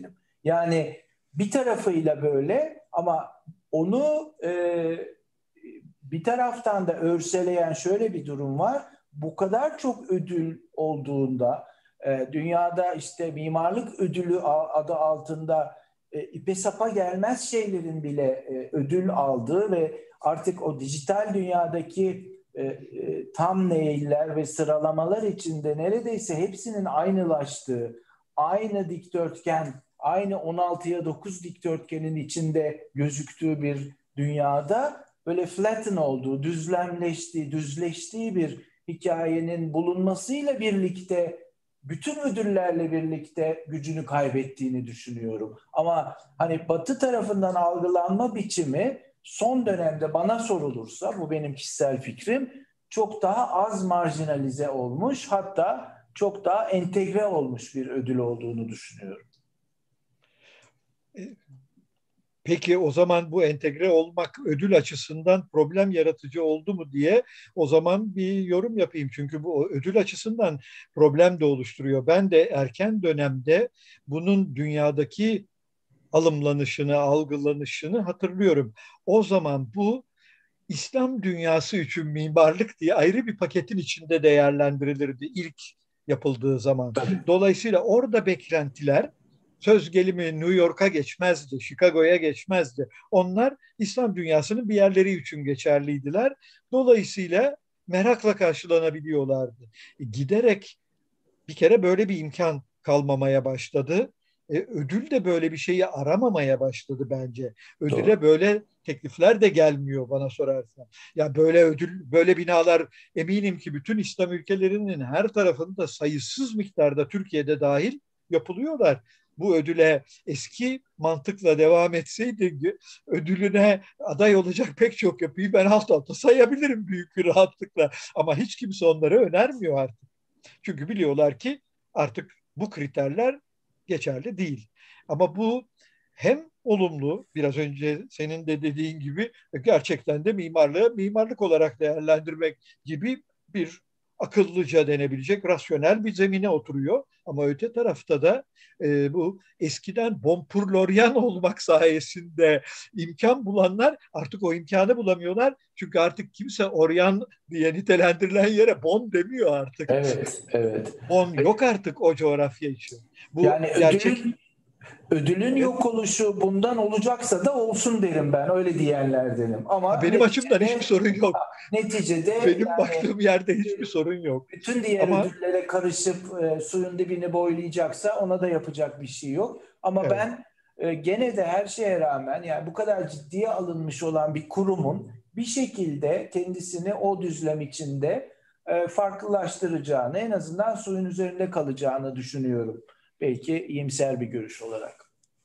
Yani bir tarafıyla böyle ama onu e, bir taraftan da örseleyen şöyle bir durum var. Bu kadar çok ödül olduğunda e, dünyada işte mimarlık ödülü adı altında e, ipe sapa gelmez şeylerin bile e, ödül aldığı ve artık o dijital dünyadaki e, e, thumbnail'ler ve sıralamalar içinde neredeyse hepsinin aynılaştığı, aynı dikdörtgen, aynı on altıya dokuz dikdörtgenin içinde gözüktüğü bir dünyada böyle flatten olduğu, düzlemleştiği, düzleştiği bir hikayenin bulunmasıyla birlikte bütün ödüllerle birlikte gücünü kaybettiğini düşünüyorum. Ama hani Batı tarafından algılanma biçimi son dönemde bana sorulursa, bu benim kişisel fikrim, çok daha az marjinalize olmuş, hatta çok daha entegre olmuş bir ödül olduğunu düşünüyorum. Peki o zaman bu entegre olmak ödül açısından problem yaratıcı oldu mu diye o zaman bir yorum yapayım. Çünkü bu ödül açısından problem de oluşturuyor. Ben de erken dönemde bunun dünyadaki alımlanışını, algılanışını hatırlıyorum. O zaman bu İslam dünyası için mimarlık diye ayrı bir paketin içinde değerlendirilirdi ilk yapıldığı zaman. Tabii. Dolayısıyla orada beklentiler söz gelimi New York'a geçmezdi, Chicago'ya geçmezdi. Onlar İslam dünyasının bir yerleri için geçerliydiler. Dolayısıyla merakla karşılanabiliyorlardı. E, giderek bir kere böyle bir imkan kalmamaya başladı. E, ödül de böyle bir şeyi aramamaya başladı bence. Ödüle Doğru. böyle teklifler de gelmiyor bana sorarsan. Ya böyle ödül, böyle binalar eminim ki bütün İslam ülkelerinin her tarafında sayısız miktarda Türkiye'de dahil yapılıyorlar. Bu ödüle eski mantıkla devam etseydi ödülüne aday olacak pek çok yapıyı ben alt alta sayabilirim büyük bir rahatlıkla. Ama hiç kimse onları önermiyor artık. Çünkü biliyorlar ki artık bu kriterler geçerli değil. Ama bu hem olumlu, biraz önce senin de dediğin gibi gerçekten de mimarlığı mimarlık olarak değerlendirmek gibi bir akıllıca denebilecek rasyonel bir zemine oturuyor. Ama öte tarafta da e, bu eskiden bonpurloryan olmak sayesinde imkan bulanlar artık o imkanı bulamıyorlar. Çünkü artık kimse oryan diye nitelendirilen yere bon demiyor artık. Evet, evet. Bon yok artık o coğrafya için. Bu Yani gerçek. ödülün ödülün Evet. yok oluşu bundan olacaksa da olsun derim ben. Öyle diyenlerdenim. Ama Benim açımdan hiçbir neticede sorun yok. neticede Benim yani baktığım yerde hiçbir sorun yok. bütün diğer Ama ödüllere karışıp e, suyun dibini boylayacaksa ona da yapacak bir şey yok. Ama evet. ben e, gene de her şeye rağmen yani bu kadar ciddiye alınmış olan bir kurumun bir şekilde kendisini o düzlem içinde e, farklılaştıracağını, en azından suyun üzerinde kalacağını düşünüyorum. Belki iyimser bir görüş olarak.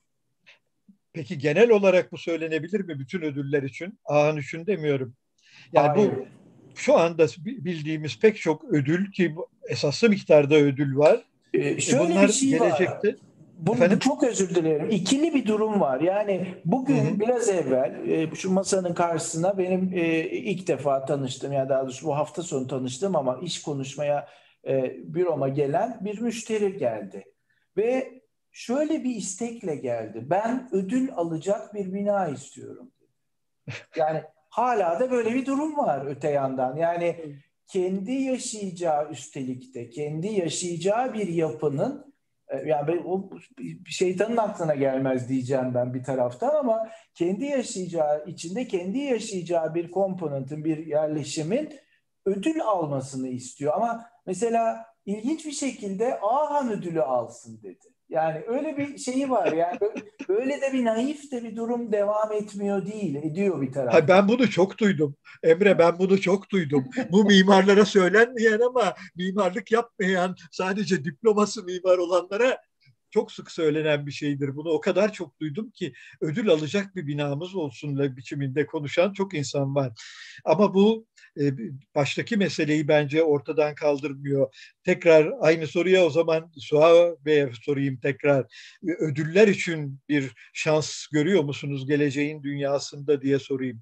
Peki genel olarak bu söylenebilir mi bütün ödüller için? Ahan için demiyorum. Yani Hayır. bu şu anda bildiğimiz pek çok ödül ki esaslı miktarda ödül var. Ee, E şöyle bir bunlar şey var. gelecekte Bu, efendim? çok özür dilerim. İkili bir durum var. Yani Hı bugün hı, biraz evvel e, şu masanın karşısına benim e, ilk defa tanıştığım, ya daha doğrusu bu hafta sonu tanıştığım ama iş konuşmaya e, büroma gelen bir müşteri geldi. Ve şöyle bir istekle geldi. Ben ödül alacak bir bina istiyorum. Yani hala da böyle bir durum var öte yandan. Yani kendi yaşayacağı, üstelik de kendi yaşayacağı bir yapının e, yani ben, o şeytanın aklına gelmez diyeceğim ben bir taraftan, ama kendi yaşayacağı, içinde kendi yaşayacağı bir komponentin, bir yerleşimin ödül almasını istiyor. Ama mesela ilginç bir şekilde Ahan ödülü alsın dedi. Yani öyle bir şeyi var. Yani böyle de bir naif de bir durum devam etmiyor değil, ediyor bir Ha, taraftan. ben bunu çok duydum. Emre, ben bunu çok duydum. Bu mimarlara söylenmeyen ama mimarlık yapmayan, sadece diploması mimar olanlara çok sık söylenen bir şeydir. Bunu o kadar çok duydum ki ödül alacak bir binamız olsun biçiminde konuşan çok insan var. Ama bu e, baştaki meseleyi bence ortadan kaldırmıyor. Tekrar aynı soruya o zaman Suha Bey'e sorayım tekrar. Ödüller için bir şans görüyor musunuz geleceğin dünyasında diye sorayım.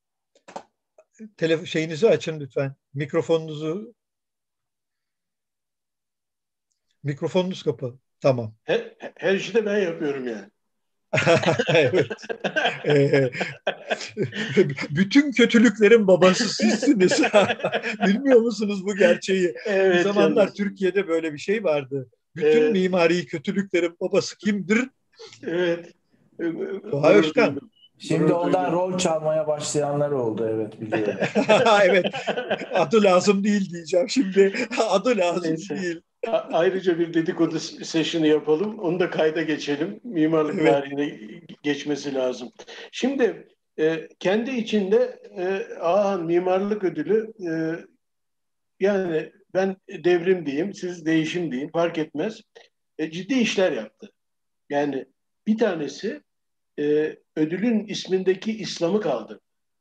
Telefon şeyinizi açın lütfen. Mikrofonunuzu. Mikrofonunuz kapalı. Tamam. Her, her işi de ben yapıyorum yani. Evet. Ee, bütün kötülüklerin babası sizsiniz. Bilmiyor musunuz bu gerçeği? Bir Evet canım. zamanlar Türkiye'de böyle bir şey vardı. Bütün Evet, mimari kötülüklerin babası kimdir? evet. Doğa Gurur Özkan. duydum. Şimdi Gurur ondan duydum. rol çalmaya başlayanlar oldu, evet, biliyorum. Evet. Adı lazım değil diyeceğim şimdi. Adı lazım Neyse. değil. A- Ayrıca bir dedikodu session'ı yapalım. Onu da kayda geçelim. Mimarlık Evet. tarihine geçmesi lazım. Şimdi e, kendi içinde e, Ağahan Mimarlık Ödülü, e, yani ben devrim diyeyim, siz değişim deyin, fark etmez. E, ciddi işler yaptı. Yani bir tanesi e, ödülün ismindeki İslam'ı kaldı.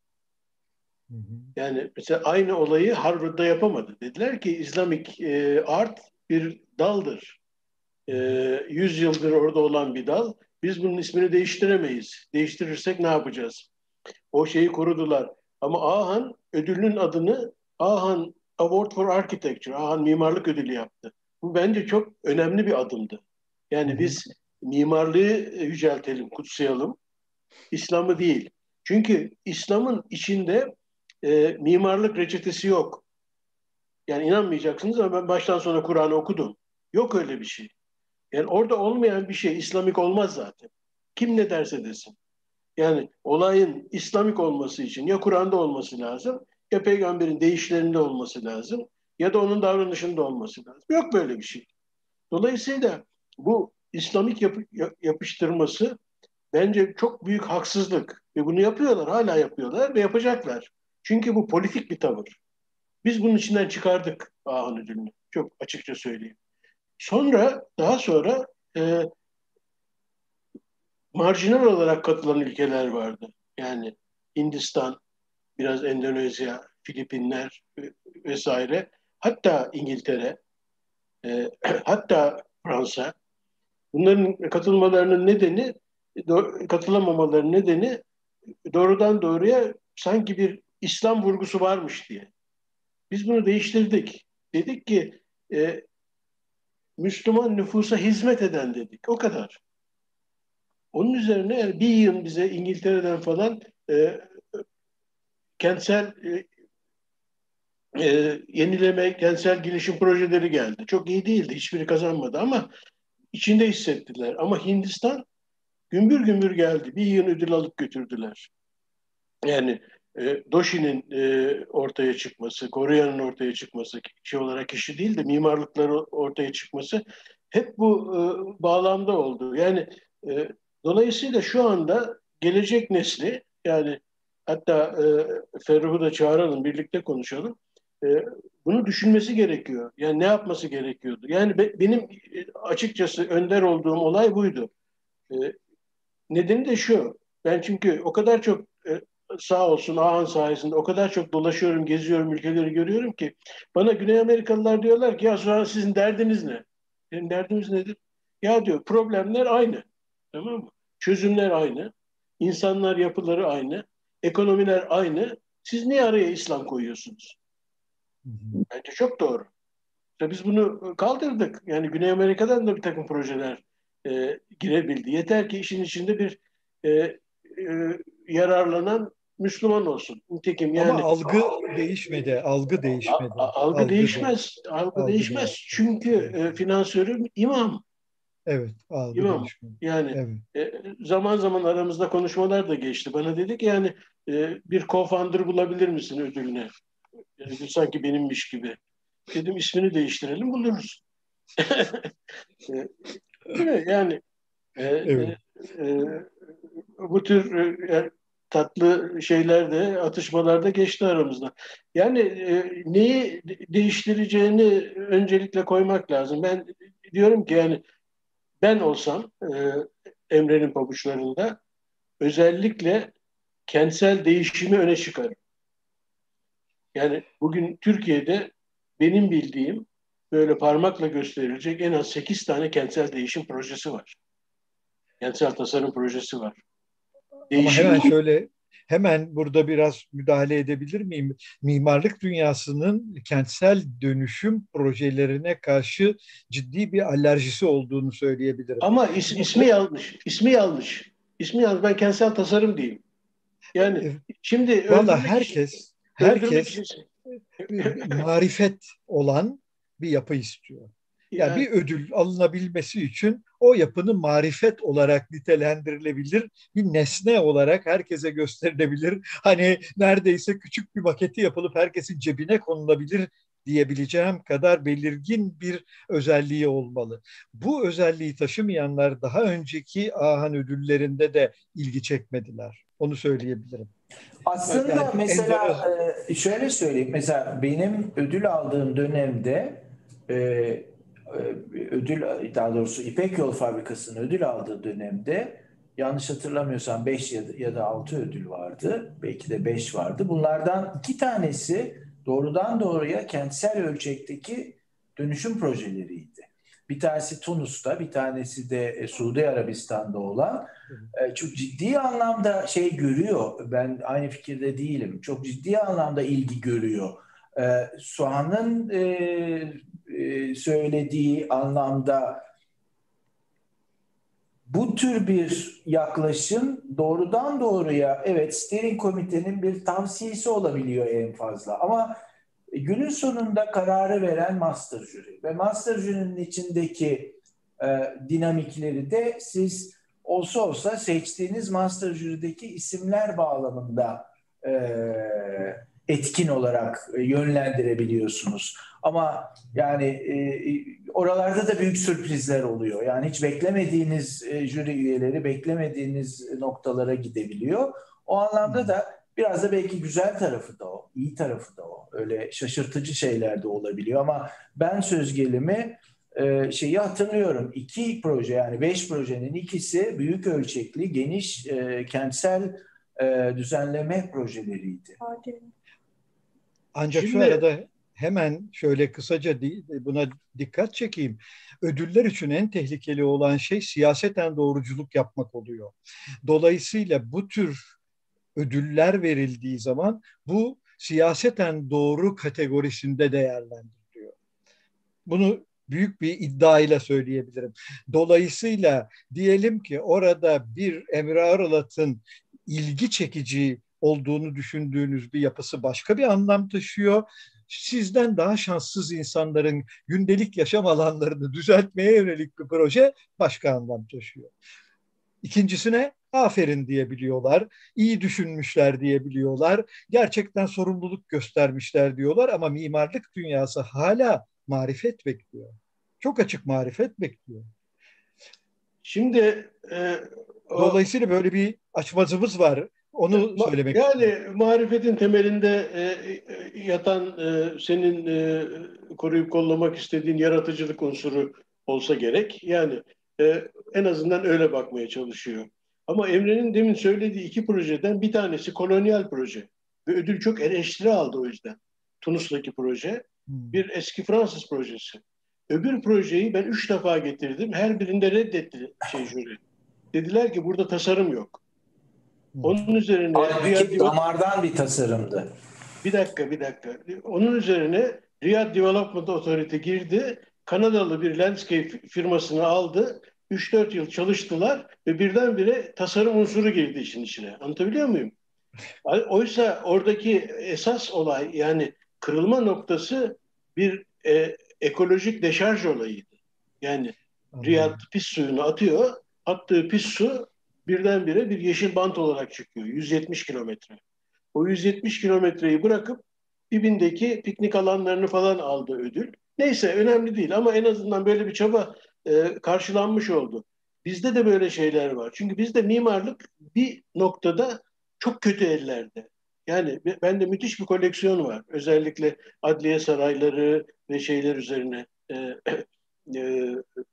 Hı hı. Yani mesela aynı olayı Harvard'da yapamadı. Dediler ki Islamic e, art bir daldır. E, yüz yıldır orada olan bir dal. Biz bunun ismini değiştiremeyiz. Değiştirirsek ne yapacağız? O şeyi korudular. Ama Ağahan ödülün adını Ağahan Award for Architecture, Ağahan Mimarlık Ödülü yaptı. Bu bence çok önemli bir adımdı. Hı Yani hı. biz mimarlığı yüceltelim, kutsayalım. İslam'ı değil. Çünkü İslam'ın içinde e, mimarlık reçetesi yok. Yani inanmayacaksınız ama ben baştan sona Kur'an'ı okudum. Yok öyle bir şey. Yani orada olmayan bir şey İslamik olmaz zaten. Kim ne derse desin. Yani olayın İslamik olması için ya Kur'an'da olması lazım, ya peygamberin deyişlerinde olması lazım, ya da onun davranışında olması lazım. Yok böyle bir şey. Dolayısıyla bu İslamik yapı, yapıştırması bence çok büyük haksızlık. Ve bunu yapıyorlar, hala yapıyorlar ve yapacaklar. Çünkü bu politik bir tavır. Biz bunun içinden çıkardık Ağahan ödülünü. Çok açıkça söyleyeyim. Sonra, daha sonra e, marjinal olarak katılan ülkeler vardı. Yani Hindistan, biraz Endonezya, Filipinler e, vesaire. Hatta İngiltere, e, hatta Fransa. Bunların katılmalarının nedeni, katılamamalarının nedeni doğrudan doğruya sanki bir İslam vurgusu varmış diye. Biz bunu değiştirdik. Dedik ki e, Müslüman nüfusa hizmet eden dedik. O kadar. Onun üzerine yani bir yıl bize İngiltere'den falan e, kentsel e, e, yenileme, kentsel gelişim projeleri geldi. Çok iyi değildi. Hiçbiri kazanmadı ama içinde hissettiler. Ama Hindistan gümbür gümbür geldi. Bir yıl ödül alıp götürdüler. Yani e, Doshi'nin e, ortaya çıkması, Korea'nın ortaya çıkması, kişi olarak kişi değil de mimarlıkları ortaya çıkması hep bu e, bağlamda oldu. Yani e, dolayısıyla şu anda gelecek nesli, yani hatta e, Ferruh'u da çağıralım, birlikte konuşalım. E, bunu düşünmesi gerekiyor. Yani ne yapması gerekiyordu? Yani be, benim e, açıkçası önder olduğum olay buydu. E, Nedeni de şu. Ben çünkü o kadar çok e, sağ olsun Ağan sayesinde o kadar çok dolaşıyorum, geziyorum, ülkeleri görüyorum ki bana Güney Amerikalılar diyorlar ki ya sonra sizin derdiniz ne? Benim derdimiz nedir? Ya diyor problemler aynı. Tamam mı? Çözümler aynı. İnsanlar yapıları aynı. Ekonomiler aynı. Siz niye araya İslam koyuyorsunuz? Hı hı. Bence çok doğru. İşte biz bunu kaldırdık. Yani Güney Amerika'dan da bir takım projeler e, girebildi. Yeter ki işin içinde bir e, e, yararlanan Müslüman olsun. Nitekim Ama yani algı değişmedi. Algı a- değişmedi. a- algı Algı de, değişmez. Algı algı değişmez. değişmedi. Çünkü e, Değişmedi. finansörü imam. Evet, algı İmam. değişmedi. Yani Evet. e, zaman zaman aramızda konuşmalar da geçti. Bana dedi ki yani e, bir co-founder bulabilir misin ödülüne? Yani sanki benimmiş gibi. Dedim ismini değiştirelim buluruz. E, Değil mi? Yani e, Evet. e, e, bu tür e, tatlı şeyler de atışmalarda geçti aramızda. Yani e, neyi değiştireceğini öncelikle koymak lazım. Ben diyorum ki yani ben olsam e, Emre'nin pabuçlarında özellikle kentsel değişimi öne çıkarım. Yani bugün Türkiye'de benim bildiğim böyle parmakla gösterilecek en az sekiz tane kentsel değişim projesi var. Kentsel tasarım projesi var. Ama Değişim hemen için. şöyle hemen burada biraz müdahale edebilir miyim? Mimarlık dünyasının kentsel dönüşüm projelerine karşı ciddi bir alerjisi olduğunu söyleyebilirim. Ama is, ismi yanlış. İsmi yanlış. İsmi yanlış. Ben kentsel tasarım diyeyim. Yani şimdi Vallahi herkes herkes için... marifet olan bir yapı istiyor. Yani, yani bir ödül alınabilmesi için o yapının marifet olarak nitelendirilebilir, bir nesne olarak herkese gösterilebilir. Hani neredeyse küçük bir maketi yapılıp herkesin cebine konulabilir diyebileceğim kadar belirgin bir özelliği olmalı. Bu özelliği taşımayanlar daha önceki Ahan ödüllerinde de ilgi çekmediler. Onu söyleyebilirim. Aslında yani mesela e, şöyle söyleyeyim. Mesela benim ödül aldığım dönemde e, ödül, daha doğrusu İpek Yol Fabrikası'nın ödül aldığı dönemde yanlış hatırlamıyorsam beş ya da altı ödül vardı. Belki de beş vardı. Bunlardan iki tanesi doğrudan doğruya kentsel ölçekteki dönüşüm projeleriydi. Bir tanesi Tunus'ta, bir tanesi de Suudi Arabistan'da olan çok ciddi anlamda şey görüyor. Ben aynı fikirde değilim. Çok ciddi anlamda ilgi görüyor. Suhan'ın söylediği anlamda bu tür bir yaklaşım doğrudan doğruya evet steering komitenin bir tavsiyesi olabiliyor en fazla. Ama günün sonunda kararı veren master jüri ve master jürinin içindeki e, dinamikleri de siz olsa olsa seçtiğiniz master jürideki isimler bağlamında e, etkin olarak e, yönlendirebiliyorsunuz. Ama yani e, oralarda da büyük sürprizler oluyor. Yani hiç beklemediğiniz e, jüri üyeleri beklemediğiniz noktalara gidebiliyor. O anlamda da biraz da belki güzel tarafı da o, iyi tarafı da o. Öyle şaşırtıcı şeyler de olabiliyor ama ben söz gelimi e, şeyi hatırlıyorum. İki proje yani beş projenin ikisi büyük ölçekli, geniş e, kentsel e, düzenleme projeleriydi. Ancak Şimdi, şu arada hemen şöyle kısaca buna dikkat çekeyim. Ödüller için en tehlikeli olan şey siyaseten doğruculuk yapmak oluyor. Dolayısıyla bu tür ödüller verildiği zaman bu siyaseten doğru kategorisinde değerlendiriliyor. Bunu büyük bir iddiayla söyleyebilirim. Dolayısıyla diyelim ki orada bir Emre Aralat'ın ilgi çekici olduğunu düşündüğünüz bir yapısı başka bir anlam taşıyor. Sizden daha şanssız insanların gündelik yaşam alanlarını düzeltmeye yönelik bir proje başka anlam taşıyor. İkincisine aferin diyebiliyorlar, iyi düşünmüşler diyebiliyorlar, gerçekten sorumluluk göstermişler diyorlar ama mimarlık dünyası hala marifet bekliyor. Çok açık marifet bekliyor. Şimdi e, o, dolayısıyla böyle bir açmazımız var. Onu söylemek yani istiyorum. Yani marifetin temelinde e, yatan e, senin e, koruyup kollamak istediğin yaratıcılık unsuru olsa gerek. Yani e, en azından öyle bakmaya çalışıyor. Ama Emre'nin demin söylediği iki projeden bir tanesi kolonyal proje. Ve ödül çok eleştiri aldı o yüzden. Tunus'taki proje. Bir eski Fransız projesi. Öbür projeyi ben üç defa getirdim. Her birinde reddetti şey jüri. Dediler ki burada tasarım yok. Onun üzerine Halbuki damardan bir tasarımdı. Bir dakika, bir dakika. Onun üzerine Riyadh Development Authority girdi. Kanadalı bir landscape firmasını aldı. üç dört yıl çalıştılar ve birdenbire tasarım unsuru girdi işin içine. Anlatabiliyor muyum? Oysa oradaki esas olay yani kırılma noktası bir e, ekolojik deşarj olayıydı. Yani Riyadh pis suyunu atıyor. Attığı pis su birdenbire bir yeşil bant olarak çıkıyor. yüz yetmiş kilometre. O yüz yetmiş kilometreyi bırakıp dibindeki piknik alanlarını falan aldı ödül. Neyse önemli değil ama en azından böyle bir çaba e, karşılanmış oldu. Bizde de böyle şeyler var. Çünkü bizde mimarlık bir noktada çok kötü ellerde. Yani bende müthiş bir koleksiyon var. Özellikle adliye sarayları ve şeyler üzerine e, e,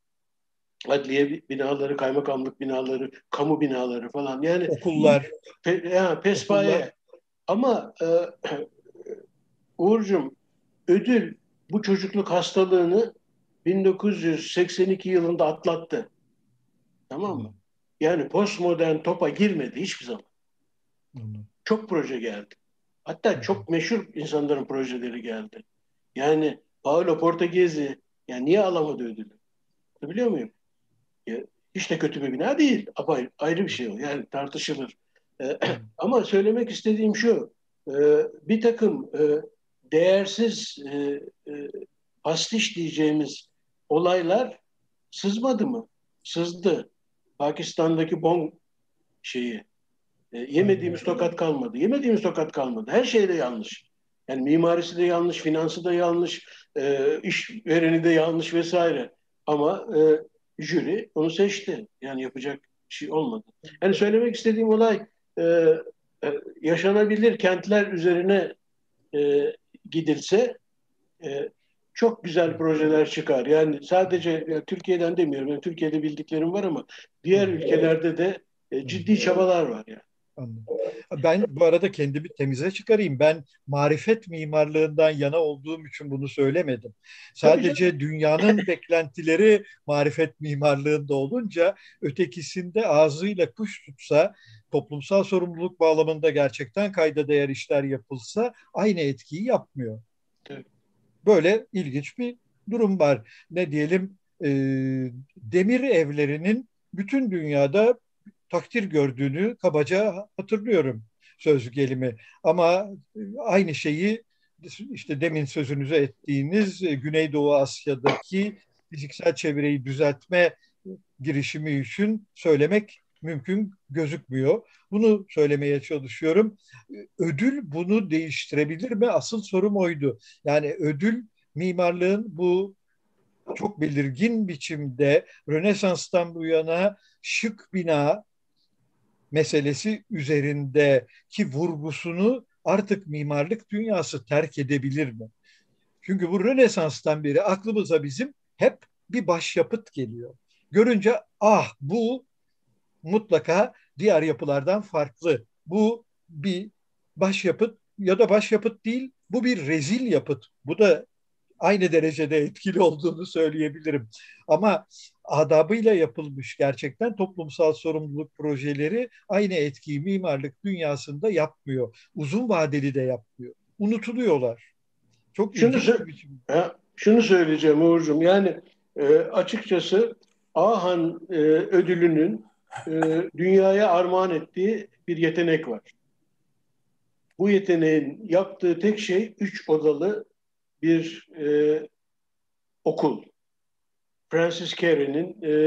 adliye binaları, kaymakamlık binaları, kamu binaları falan. Yani okullar, pe, yani pespaye. Okullar. Ama e, Uğurcuğum, ödül bu çocukluk hastalığını bin dokuz yüz seksen iki yılında atlattı. Tamam mı? Yani postmodern topa girmedi hiçbir zaman. Hı. çok proje geldi. Hatta çok meşhur insanların projeleri geldi. Yani Paolo Portoghesi yani niye alamadı ödülü? Biliyor muyum? Ya, hiç de kötü bir bina değil. Ama ayrı bir şey o. Yani tartışılır. Ee, ama söylemek istediğim şu. E, bir takım e, değersiz e, e, pastiş diyeceğimiz olaylar sızmadı mı? Sızdı. Pakistan'daki bom şeyi. E, yemediğimiz tokat kalmadı. Yemediğimiz tokat kalmadı. Her şey de yanlış. Yani mimarisi de yanlış, finansı da yanlış, e, işvereni de yanlış vesaire. Ama e, jüri onu seçti. Yani yapacak bir şey olmadı. Yani söylemek istediğim olay e, e, yaşanabilir kentler üzerine e, gidilse e, çok güzel projeler çıkar. Yani sadece yani Türkiye'den demiyorum. Yani Türkiye'de bildiklerim var ama diğer ülkelerde de e, ciddi çabalar var yani. Anladım. Ben bu arada kendimi temize çıkarayım. Ben marifet mimarlığından yana olduğum için bunu söylemedim. Sadece dünyanın beklentileri marifet mimarlığında olunca ötekisinde ağzıyla kuş tutsa, toplumsal sorumluluk bağlamında gerçekten kayda değer işler yapılsa aynı etkiyi yapmıyor. Evet. Böyle ilginç bir durum var. Ne diyelim, e, demir evlerinin bütün dünyada takdir gördüğünü kabaca hatırlıyorum söz gelimi. Ama aynı şeyi işte demin sözünüze ettiğiniz Güneydoğu Asya'daki fiziksel çevreyi düzeltme girişimi için söylemek mümkün gözükmüyor. Bunu söylemeye çalışıyorum. Ödül bunu değiştirebilir mi? Asıl sorum oydu. Yani ödül mimarlığın bu çok belirgin biçimde Rönesans'tan bu yana şık bina meselesi üzerindeki vurgusunu artık mimarlık dünyası terk edebilir mi? Çünkü bu Rönesans'tan beri aklımıza bizim hep bir başyapıt geliyor. Görünce ah bu mutlaka diğer yapılardan farklı. Bu bir başyapıt ya da başyapıt değil, bu bir rezil yapıt. Bu da aynı derecede etkili olduğunu söyleyebilirim. Ama adabıyla yapılmış gerçekten toplumsal sorumluluk projeleri aynı etkiyi mimarlık dünyasında yapmıyor. Uzun vadeli de yapmıyor. Unutuluyorlar. Çok Şunu, ilginç bir biçim. ha, şunu söyleyeceğim Uğur'cum. Yani e, açıkçası Ahan e, ödülünün e, dünyaya armağan ettiği bir yetenek var. Bu yeteneğin yaptığı tek şey üç odalı bir e, okul. Francis Cary'nin e,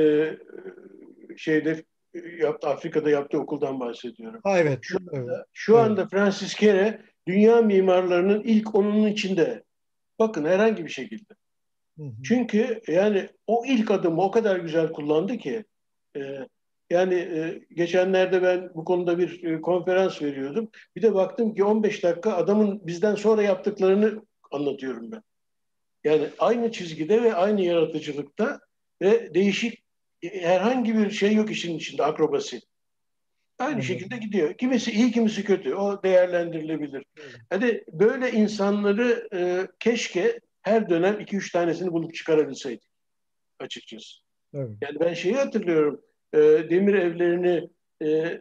şeyde yaptı, Afrika'da yaptığı okuldan bahsediyorum. Ha, evet, Şu evet, anda, şu evet. anda Francis Cary dünya mimarlarının ilk onunun içinde. Bakın herhangi bir şekilde. Hı hı. Çünkü yani o ilk adımı o kadar güzel kullandı ki e, yani e, geçenlerde ben bu konuda bir e, konferans veriyordum. Bir de baktım ki on beş dakika adamın bizden sonra yaptıklarını anlatıyorum ben. Yani aynı çizgide ve aynı yaratıcılıkta ve değişik e, herhangi bir şey yok işin içinde akrobasi. Aynı Anladım. şekilde gidiyor. Kimisi iyi, kimisi kötü. O değerlendirilebilir. Evet. Hadi böyle insanları e, keşke her dönem iki üç tanesini bulup çıkarabilseydik açıkçası. Evet. Yani ben şeyi hatırlıyorum. E, demir evlerini e,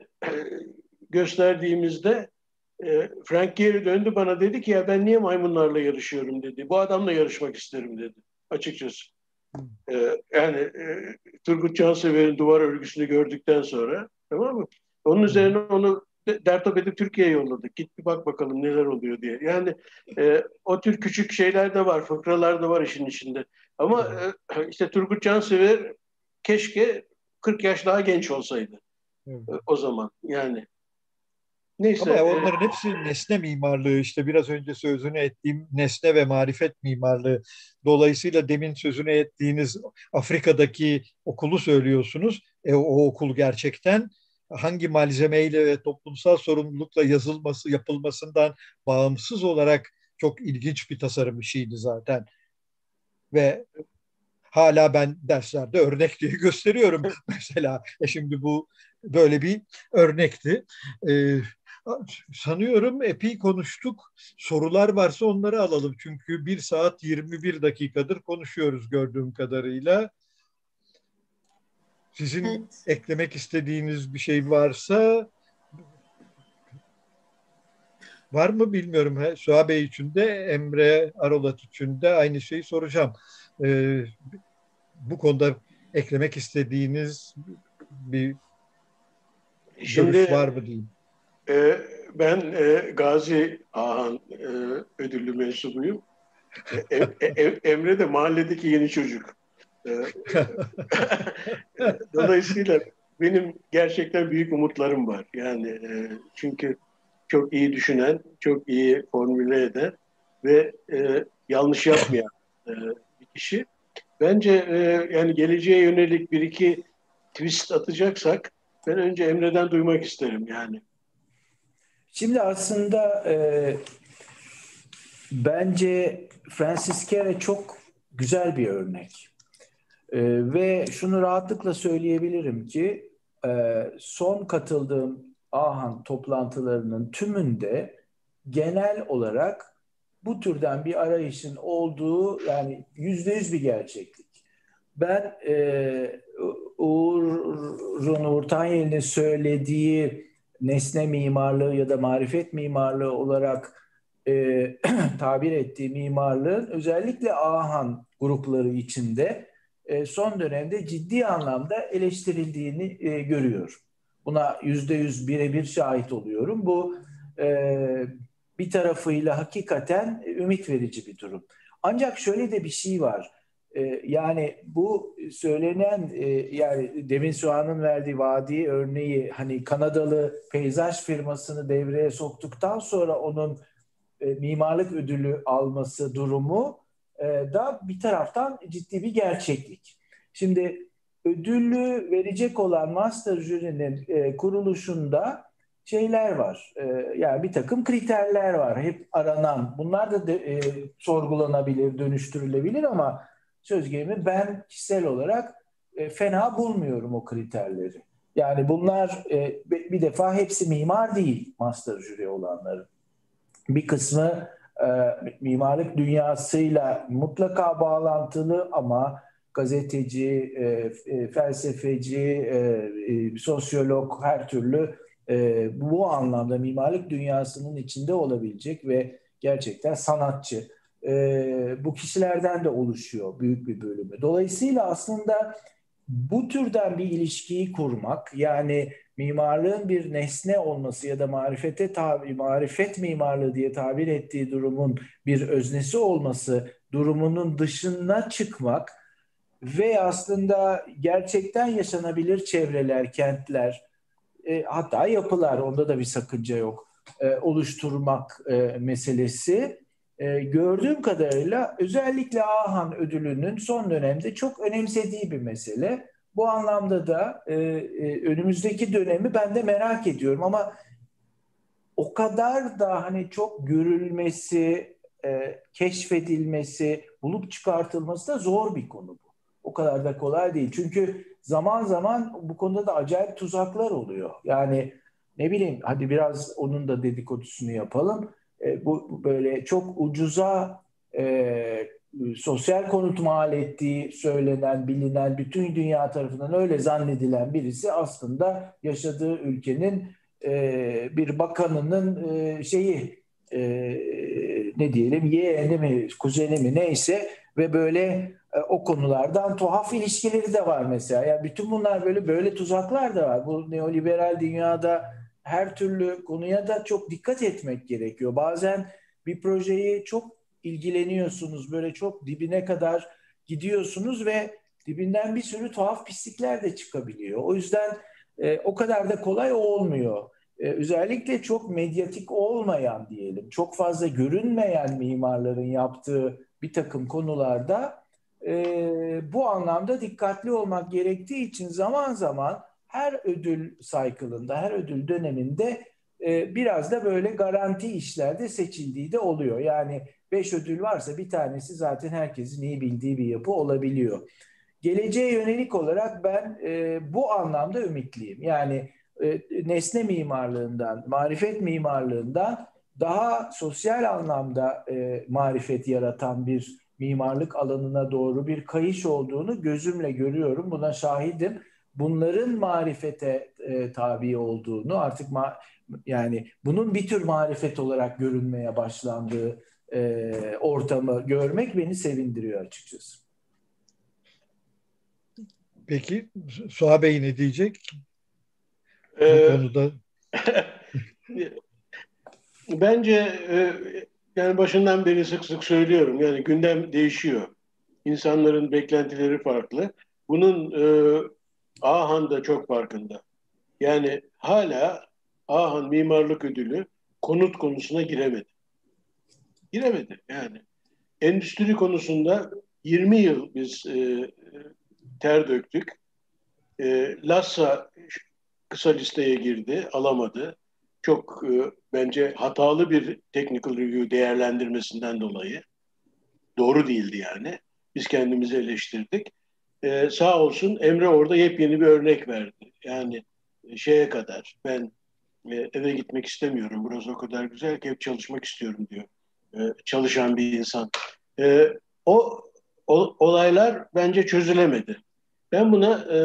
gösterdiğimizde e, Frank Gehry döndü bana dedi ki ya ben niye maymunlarla yarışıyorum dedi. Bu adamla yarışmak isterim dedi açıkçası. E, yani e, Turgut Cansever'in duvar örgüsünü gördükten sonra tamam mı? Onun üzerine onu dertop edip Türkiye'ye yolladık. Git bir bak bakalım neler oluyor diye. Yani e, o tür küçük şeyler de var, fıkralar da var işin içinde. Ama e, işte Turgut Cansever keşke kırk yaş daha genç olsaydı Evet. e, o zaman. Yani neyse. Ama E, onların hepsi nesne mimarlığı, işte biraz önce sözünü ettiğim nesne ve marifet mimarlığı. Dolayısıyla demin sözünü ettiğiniz Afrika'daki okulu söylüyorsunuz. E, o okul gerçekten hangi malzemeyle ve toplumsal sorumlulukla yazılması, yapılmasından bağımsız olarak çok ilginç bir tasarım işiydi zaten. Ve hala ben derslerde örnek diye gösteriyorum mesela. E şimdi bu böyle bir örnekti. Ee, sanıyorum epey konuştuk. Sorular varsa onları alalım. Çünkü bir saat yirmi bir dakikadır konuşuyoruz gördüğüm kadarıyla. Sizin Evet. eklemek istediğiniz bir şey varsa var mı bilmiyorum. Suha Bey için de Emre Arolat için de aynı şeyi soracağım. Ee, bu konuda eklemek istediğiniz bir görüş Şimdi var mı diyeyim? e, ben e, Gazi Ağhan e, ödüllü mensubuyum. E, e, e, Emre de mahalledeki yeni çocuk. E, Dolayısıyla benim gerçekten büyük umutlarım var. Yani e, çünkü çok iyi düşünen, çok iyi formüle eden ve e, yanlış yapmayan e, bir kişi. Bence e, yani geleceğe yönelik bir iki twist atacaksak ben önce Emre'den duymak isterim yani. Şimdi aslında e, bence Francis Kere çok güzel bir örnek. E, ve şunu rahatlıkla söyleyebilirim ki e, son katıldığım Ahan toplantılarının tümünde genel olarak bu türden bir arayışın olduğu yani yüzde yüz bir gerçeklik. Ben e, Uğur'un, Uğur Tanyeli'nin söylediği nesne mimarlığı ya da marifet mimarlığı olarak e, tabir ettiği mimarlığın özellikle Ahan grupları içinde e, son dönemde ciddi anlamda eleştirildiğini e, görüyorum. Buna yüzde yüz birebir şahit oluyorum. Bu e, bir tarafıyla hakikaten ümit verici bir durum. Ancak şöyle de bir şey var. Ee, yani bu söylenen e, yani demin Suhan'ın verdiği vadi örneği hani Kanadalı peyzaj firmasını devreye soktuktan sonra onun e, mimarlık ödülü alması durumu e, da bir taraftan ciddi bir gerçeklik. Şimdi ödülü verecek olan master jürinin e, kuruluşunda şeyler var. E, yani bir takım kriterler var. Hep aranan. Bunlar da de, e, sorgulanabilir, dönüştürülebilir ama söz gelimi ben kişisel olarak e, fena bulmuyorum o kriterleri. Yani bunlar e, bir defa hepsi mimar değil master jüri olanların. Bir kısmı e, mimarlık dünyasıyla mutlaka bağlantılı ama gazeteci, e, e, felsefeci, e, e, sosyolog her türlü e, bu anlamda mimarlık dünyasının içinde olabilecek ve gerçekten sanatçı. E, bu kişilerden de oluşuyor büyük bir bölümü. Dolayısıyla aslında bu türden bir ilişkiyi kurmak yani mimarlığın bir nesne olması ya da marifete tabi, marifet mimarlığı diye tabir ettiği durumun bir öznesi olması durumunun dışına çıkmak ve aslında gerçekten yaşanabilir çevreler, kentler, e, hatta yapılar, onda da bir sakınca yok, e, oluşturmak e, meselesi e, gördüğüm kadarıyla özellikle Ahan ödülünün son dönemde çok önemsediği bir mesele. Bu anlamda da e, e, önümüzdeki dönemi ben de merak ediyorum ama o kadar da hani çok görülmesi, e, keşfedilmesi, bulup çıkartılması da zor bir konu bu. O kadar da kolay değil. Çünkü zaman zaman bu konuda da acayip tuzaklar oluyor. Yani ne bileyim hadi biraz onun da dedikodusunu yapalım. E, bu, bu böyle çok ucuza e, sosyal konut mal ettiği söylenen, bilinen, bütün dünya tarafından öyle zannedilen birisi aslında yaşadığı ülkenin e, bir bakanının e, şeyi e, ne diyelim yeğeni mi kuzeni mi neyse ve böyle e, o konulardan tuhaf ilişkileri de var mesela. Yani bütün bunlar böyle böyle tuzaklar da var. Bu neoliberal dünyada her türlü konuya da çok dikkat etmek gerekiyor. Bazen bir projeyi çok ilgileniyorsunuz, böyle çok dibine kadar gidiyorsunuz ve dibinden bir sürü tuhaf pislikler de çıkabiliyor. O yüzden e, o kadar da kolay olmuyor. E, özellikle çok medyatik olmayan diyelim, çok fazla görünmeyen mimarların yaptığı bir takım konularda e, bu anlamda dikkatli olmak gerektiği için zaman zaman her ödül cycle'ında, her ödül döneminde e, biraz da böyle garanti işlerde seçildiği de oluyor. Yani beş ödül varsa bir tanesi zaten herkesin iyi bildiği bir yapı olabiliyor. Geleceğe yönelik olarak ben e, bu anlamda ümitliyim. Yani e, nesne mimarlığından, marifet mimarlığından daha sosyal anlamda e, marifet yaratan bir mimarlık alanına doğru bir kayış olduğunu gözümle görüyorum. Buna şahidim. Bunların marifete e, tabi olduğunu, artık ma Yani bunun bir tür marifet olarak görünmeye başlandığı e, ortamı görmek beni sevindiriyor açıkçası. Peki Suha Bey ne diyecek bu Ee, konuda? Bence e, yani başından beri sık sık söylüyorum. Yani gündem değişiyor. İnsanların beklentileri farklı. Bunun e, Ahan da çok farkında. Yani hala Ahan Mimarlık Ödülü konut konusuna giremedi. Giremedi yani. Endüstri konusunda yirmi yıl biz e, ter döktük. E, Lassa kısa listeye girdi, alamadı. Çok e, bence hatalı bir technical review değerlendirmesinden dolayı. Doğru değildi yani. Biz kendimizi eleştirdik. E, sağ olsun Emre orada yepyeni bir örnek verdi. Yani e, şeye kadar ben e, eve gitmek istemiyorum. Burası o kadar güzel ki hep çalışmak istiyorum diyor. E, çalışan bir insan. E, o, o olaylar bence çözülemedi. Ben buna e,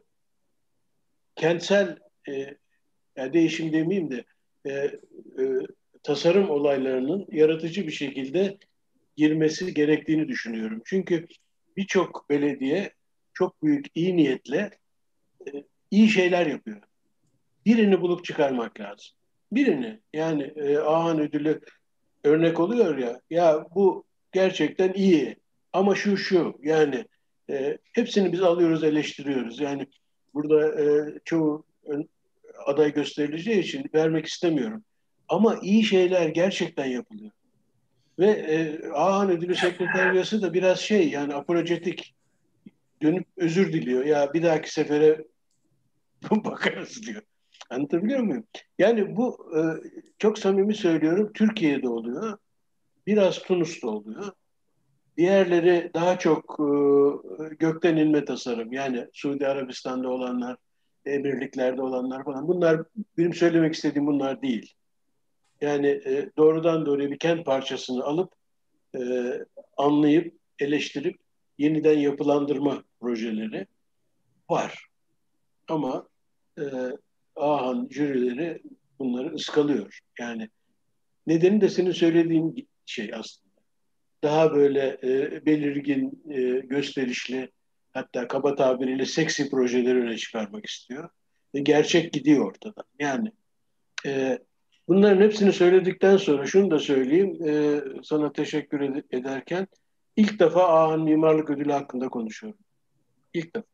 kentsel e, yani değişim demeyeyim de e, e, tasarım olaylarının yaratıcı bir şekilde girmesi gerektiğini düşünüyorum. Çünkü birçok belediye çok büyük iyi niyetle e, iyi şeyler yapıyor. Birini bulup çıkarmak lazım. Birini yani e, Ahan ödülü örnek oluyor ya ya bu gerçekten iyi ama şu şu yani e, hepsini biz alıyoruz eleştiriyoruz. Yani burada e, çoğu aday gösterileceği için vermek istemiyorum. Ama iyi şeyler gerçekten yapılıyor. Ve e, Ahan Ödülü Sekreteryası da biraz şey yani apolojetik dönüp özür diliyor. Ya bir dahaki sefere bakarız diyor. Anlatabiliyor muyum? Yani bu e, çok samimi söylüyorum Türkiye'de oluyor. Biraz Tunus'ta oluyor. Diğerleri daha çok e, gökten inme tasarım. Yani Suudi Arabistan'da olanlar, emirliklerde olanlar falan. Bunlar benim söylemek istediğim bunlar değil. Yani e, doğrudan doğruya bir kent parçasını alıp e, anlayıp, eleştirip yeniden yapılandırma projeleri var. Ama e, Ahan jürileri bunları ıskalıyor. Yani nedeni de senin söylediğin şey aslında. Daha böyle e, belirgin, e, gösterişli, hatta kaba tabiriyle seksi projeleri öne çıkarmak istiyor. Ve gerçek gidiyor ortadan. Yani e, bunların hepsini söyledikten sonra şunu da söyleyeyim, e, sana teşekkür ed- ederken ilk defa Ahan Mimarlık Ödülü hakkında konuşuyorum. İlk defa.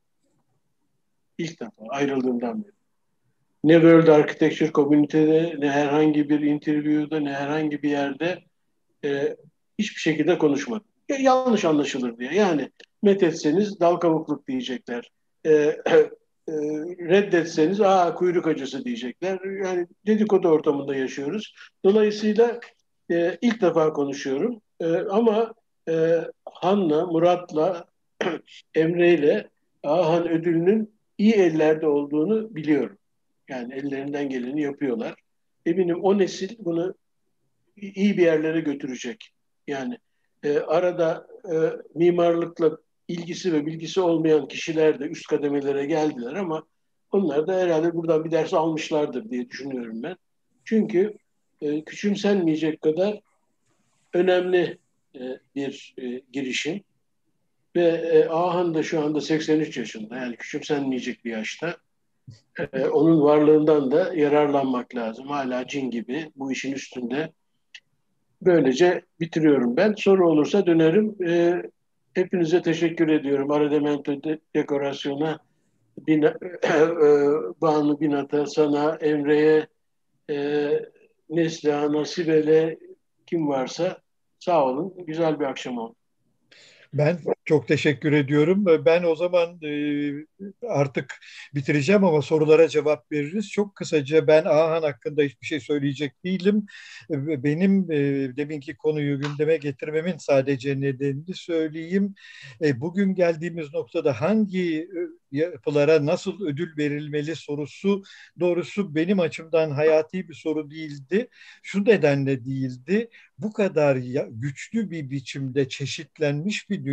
İlk defa ayrıldığımdan beri. Ne World Architecture Community'de, ne herhangi bir interview'da, ne herhangi bir yerde e, hiçbir şekilde konuşmadım. Ya, yanlış anlaşılır diye. Yani methetseniz dal kavukluk diyecekler. E, e, reddetseniz aa kuyruk acısı diyecekler. Yani dedikodu ortamında yaşıyoruz. Dolayısıyla e, ilk defa konuşuyorum. E, ama e, Han'la, Murat'la, Emre'yle Ahan ödülünün iyi ellerde olduğunu biliyorum. Yani ellerinden geleni yapıyorlar. Eminim o nesil bunu iyi bir yerlere götürecek. Yani e, arada e, mimarlıkla ilgisi ve bilgisi olmayan kişiler de üst kademelere geldiler ama onlar da herhalde buradan bir ders almışlardır diye düşünüyorum ben. Çünkü e, küçümsenmeyecek kadar önemli e, bir e, girişim ve e, Ahan da şu anda seksen üç yaşında yani küçümsenmeyecek bir yaşta. E, onun varlığından da yararlanmak lazım. Hala cin gibi bu işin üstünde. Böylece bitiriyorum ben. Soru olursa dönerim. E, hepinize teşekkür ediyorum. Arademento de, dekorasyona, Bina, e, Banu Binat'a, sana, Emre'ye, e, Neslihan'a, Sibel'e kim varsa sağ olun. Güzel bir akşam oldu. Ben çok teşekkür ediyorum. Ben o zaman e, artık bitireceğim ama sorulara cevap veririz. Çok kısaca ben Ahan hakkında hiçbir şey söyleyecek değilim. E, Benim e, deminki konuyu gündeme getirmemin sadece nedenini söyleyeyim. E, Bugün geldiğimiz noktada hangi e, yapılara nasıl ödül verilmeli sorusu doğrusu benim açımdan hayati bir soru değildi. Şu nedenle değildi. Bu kadar ya- güçlü bir biçimde çeşitlenmiş bir dünyada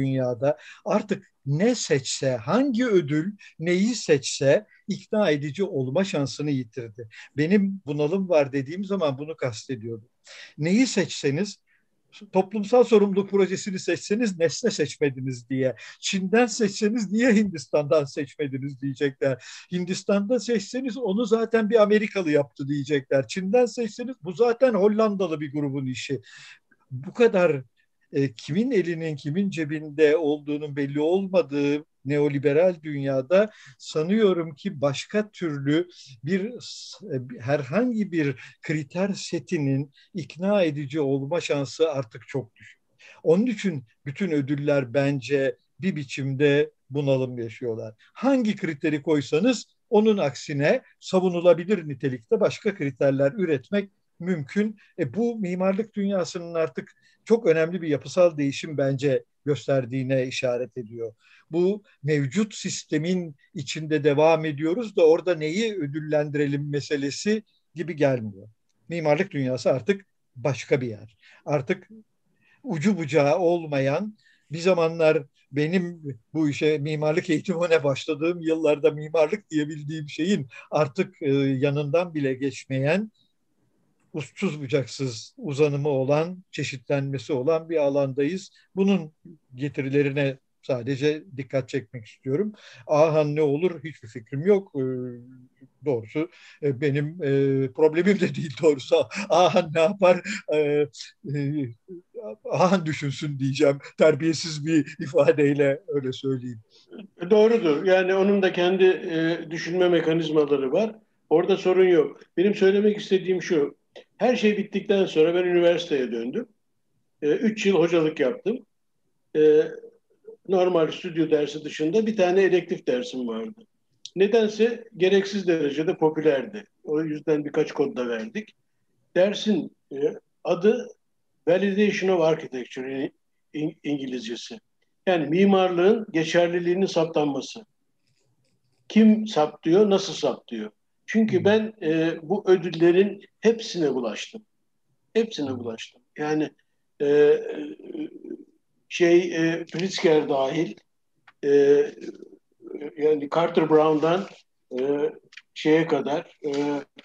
dünyada artık ne seçse, hangi ödül neyi seçse ikna edici olma şansını yitirdi. Benim bunalım var dediğim zaman bunu kastediyorum. Neyi seçseniz, toplumsal sorumluluk projesini seçseniz nesne seçmediniz diye. Çin'den seçseniz niye Hindistan'dan seçmediniz diyecekler. Hindistan'da seçseniz onu zaten bir Amerikalı yaptı diyecekler. Çin'den seçseniz bu zaten Hollandalı bir grubun işi. Bu kadar e, kimin elinin kimin cebinde olduğunun belli olmadığı neoliberal dünyada sanıyorum ki başka türlü bir e, herhangi bir kriter setinin ikna edici olma şansı artık çok düşük. Onun için bütün ödüller bence bir biçimde bunalım yaşıyorlar. Hangi kriteri koysanız onun aksine savunulabilir nitelikte başka kriterler üretmek mümkün. E, bu mimarlık dünyasının artık çok önemli bir yapısal değişim bence gösterdiğine işaret ediyor. Bu mevcut sistemin içinde devam ediyoruz da orada neyi ödüllendirelim meselesi gibi gelmiyor. Mimarlık dünyası artık başka bir yer. Artık ucu bucağı olmayan, bir zamanlar benim bu işe mimarlık eğitimine başladığım yıllarda mimarlık diyebildiğim şeyin artık e, yanından bile geçmeyen, uçsuz bucaksız uzanımı olan, çeşitlenmesi olan bir alandayız. Bunun getirilerine sadece dikkat çekmek istiyorum. Ahan ne olur hiçbir fikrim yok. Ee, doğrusu e, benim e, problemim de değil doğrusu. Ahan ne yapar? Ee, e, Ahan düşünsün diyeceğim. Terbiyesiz bir ifadeyle öyle söyleyeyim. Doğrudur. Yani onun da kendi e, düşünme mekanizmaları var. Orada sorun yok. Benim söylemek istediğim şu. Her şey bittikten sonra ben üniversiteye döndüm. E, üç yıl hocalık yaptım. E, normal stüdyo dersi dışında bir tane elektif dersim vardı. Nedense gereksiz derecede popülerdi. O yüzden birkaç kod da verdik. Dersin e, adı Validation of Architecture in, İngilizcesi. Yani mimarlığın geçerliliğinin saptanması. Kim saptıyor, nasıl saptıyor? Çünkü ben e, bu ödüllerin hepsine bulaştım. Hepsine bulaştım. Yani e, şey e, Pritzker dahil, e, yani Carter Brown'dan e, şeye kadar, e,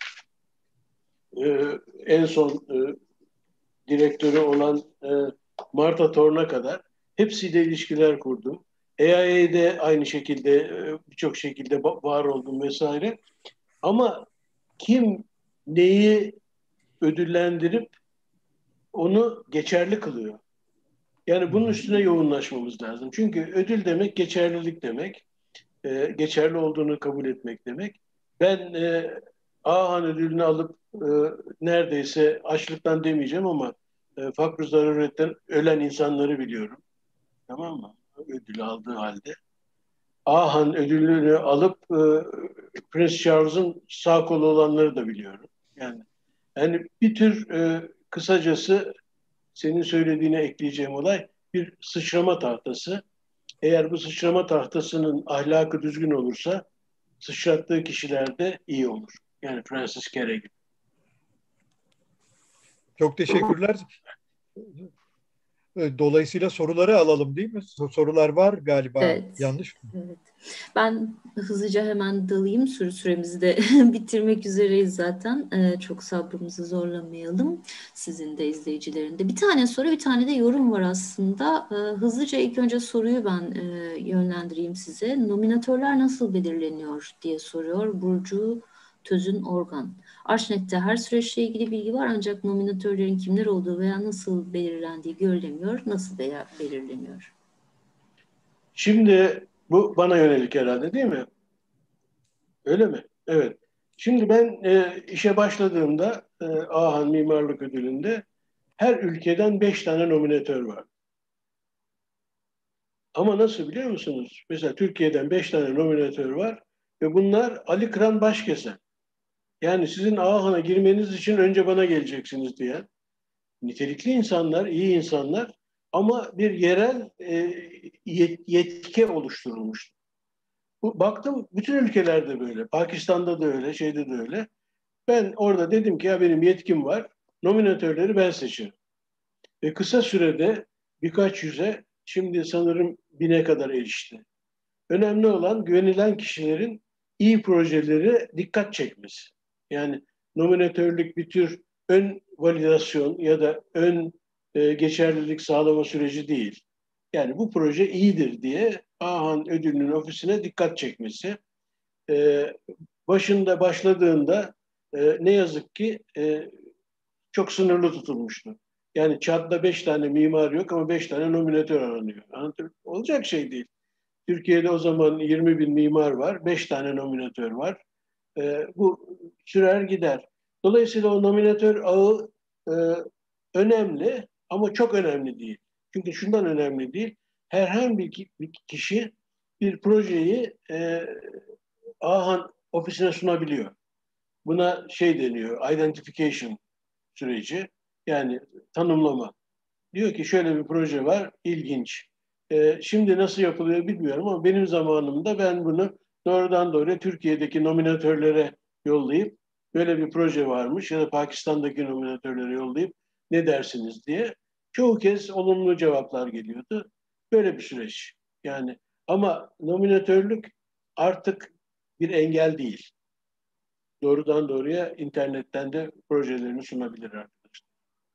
e, en son e, direktörü olan e, Martha Thorne'a kadar hepsiyle ilişkiler kurdum. A I A'de aynı şekilde e, birçok şekilde var oldum vesaire. Ama kim neyi ödüllendirip onu geçerli kılıyor? Yani bunun üstüne yoğunlaşmamız lazım. Çünkü ödül demek geçerlilik demek. E, geçerli olduğunu kabul etmek demek. Ben e, Ahan ödülünü alıp e, neredeyse açlıktan demeyeceğim ama e, fakr zaruretten ölen insanları biliyorum. Tamam mı? Ödülü aldığı halde. Ahan ödülünü alıp e, Prince Charles'ın sağ kolu olanları da biliyorum. Yani yani bir tür e, kısacası senin söylediğine ekleyeceğim olay bir sıçrama tahtası. Eğer bu sıçrama tahtasının ahlakı düzgün olursa sıçrattığı kişiler de iyi olur. Yani Francis Kere gibi. Çok teşekkürler. Dolayısıyla soruları alalım değil mi? Sorular var galiba. Evet. Yanlış mı? Evet. Ben hızlıca hemen dalayım. Süre süremizi de bitirmek üzereyiz zaten. Ee, çok sabrımızı zorlamayalım. Sizin de izleyicilerin de. Bir tane soru, bir tane de yorum var aslında. Ee, hızlıca ilk önce soruyu ben e, yönlendireyim size. Nominatörler nasıl belirleniyor diye soruyor Burcu Tözün Organ. Arşnet'te her süreçle ilgili bilgi var ancak nominatörlerin kimler olduğu veya nasıl belirlendiği görülemiyor. Nasıl veya belirleniyor? Şimdi bu bana yönelik herhalde değil mi? Öyle mi? Evet. Şimdi ben e, işe başladığımda e, Ahan Mimarlık Ödülü'nde her ülkeden beş tane nominatör var. Ama nasıl biliyor musunuz? Mesela Türkiye'den beş tane nominatör var ve bunlar Ali Kıran Başkesen. Yani sizin Ahan'a girmeniz için önce bana geleceksiniz diyen nitelikli insanlar, iyi insanlar ama bir yerel e, yet, yetki oluşturulmuş. Bu, baktım bütün ülkelerde böyle. Pakistan'da da öyle, şeyde de öyle. Ben orada dedim ki ya benim yetkim var. Nominatörleri ben seçerim. Ve kısa sürede birkaç yüze Şimdi sanırım bine kadar erişti. Önemli olan güvenilen kişilerin iyi projeleri dikkat çekmesi. Yani nominatörlük bir tür ön validasyon ya da ön e, geçerlilik sağlama süreci değil. Yani bu proje iyidir diye Ahan Ödülü'nün ofisine dikkat çekmesi. E, başında başladığında e, ne yazık ki e, çok sınırlı tutulmuştu. Yani Çad'da beş tane mimar yok ama beş tane nominatör aranıyor. Anlatabiliyor? Olacak şey değil. Türkiye'de o zaman yirmi bin mimar var, beş tane nominatör var. E, bu sürer gider. Dolayısıyla o nominatör ağı e, önemli ama çok önemli değil. Çünkü şundan önemli değil. Herhangi bir kişi bir projeyi e, Ahan ofisine sunabiliyor. Buna şey deniyor, identification süreci. Yani tanımlama. Diyor ki şöyle bir proje var, ilginç. Ee, şimdi nasıl yapılıyor bilmiyorum ama benim zamanımda ben bunu doğrudan doğruya Türkiye'deki nominatörlere yollayıp böyle bir proje varmış ya da Pakistan'daki nominatörlere yollayıp ne dersiniz diye çoğu kez olumlu cevaplar geliyordu. Böyle bir süreç. Yani ama nominatörlük artık bir engel değil. Doğrudan doğruya internetten de projelerini sunabilir arkadaşlar.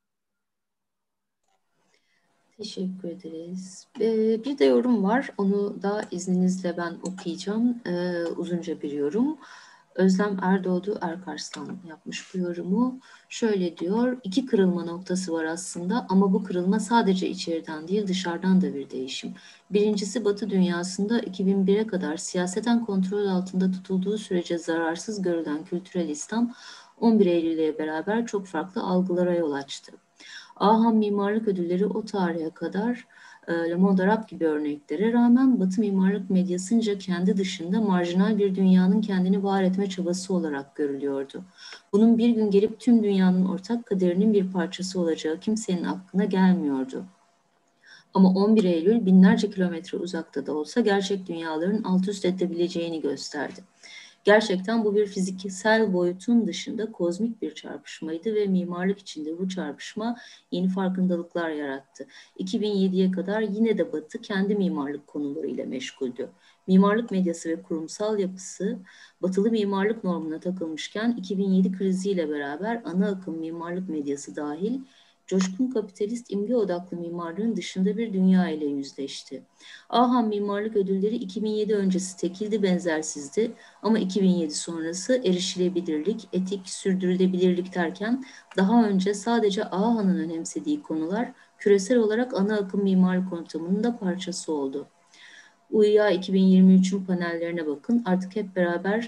Teşekkür ederiz. Ee, bir de yorum var. Onu da izninizle ben okuyacağım. Ee, uzunca bir yorum. Özlem Erdoğdu Erkarslan yapmış bu yorumu. Şöyle diyor, iki kırılma noktası var aslında ama bu kırılma sadece içeriden değil dışarıdan da bir değişim. Birincisi Batı dünyasında iki bin bire kadar siyaseten kontrol altında tutulduğu sürece zararsız görülen kültürel İslam on bir Eylül ile beraber çok farklı algılara yol açtı. Ahan Mimarlık Ödülleri o tarihe kadar e, Le Monde Arabe gibi örneklere rağmen Batı mimarlık medyasınca kendi dışında marjinal bir dünyanın kendini var etme çabası olarak görülüyordu. Bunun bir gün gelip tüm dünyanın ortak kaderinin bir parçası olacağı kimsenin aklına gelmiyordu. Ama on bir Eylül binlerce kilometre uzakta da olsa gerçek dünyaların alt üst edebileceğini gösterdi. Gerçekten bu bir fiziksel boyutun dışında kozmik bir çarpışmaydı ve mimarlık içinde bu çarpışma yeni farkındalıklar yarattı. iki bin yediye kadar yine de Batı kendi mimarlık konularıyla meşguldü. Mimarlık medyası ve kurumsal yapısı batılı mimarlık normuna takılmışken iki bin yedi kriziyle beraber ana akım mimarlık medyası dahil coşkun kapitalist imge odaklı mimarlığın dışında bir dünya ile yüzleşti. Ahan Mimarlık Ödülleri iki bin yedi öncesi tekildi, benzersizdi ama iki bin yedi sonrası erişilebilirlik, etik, sürdürülebilirlik derken daha önce sadece Ahan'ın önemsediği konular küresel olarak ana akım mimarlık ortamının da parçası oldu. U Y A iki bin yirmi üçün panellerine bakın, artık hep beraber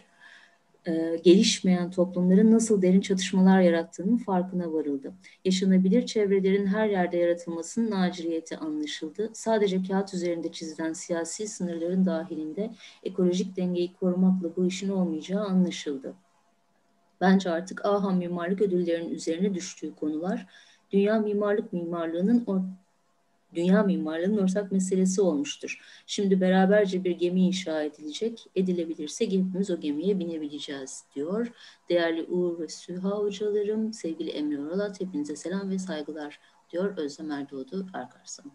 e, gelişmeyen toplumların nasıl derin çatışmalar yarattığının farkına varıldı. Yaşanabilir çevrelerin her yerde yaratılmasının aciliyeti anlaşıldı. Sadece kağıt üzerinde çizilen siyasi sınırların dahilinde ekolojik dengeyi korumakla bu işin olmayacağı anlaşıldı. Bence artık Ahan Mimarlık Ödülleri'nin üzerine düştüğü konular dünya mimarlık mimarlığının or Dünya mimarlığının ortak meselesi olmuştur. Şimdi beraberce bir gemi inşa edilecek, edilebilirse hepimiz o gemiye binebileceğiz diyor. Değerli Uğur ve Süha hocalarım, sevgili Emre Oralat, hepinize selam ve saygılar diyor Özlem Erdoğdu Erkarslan.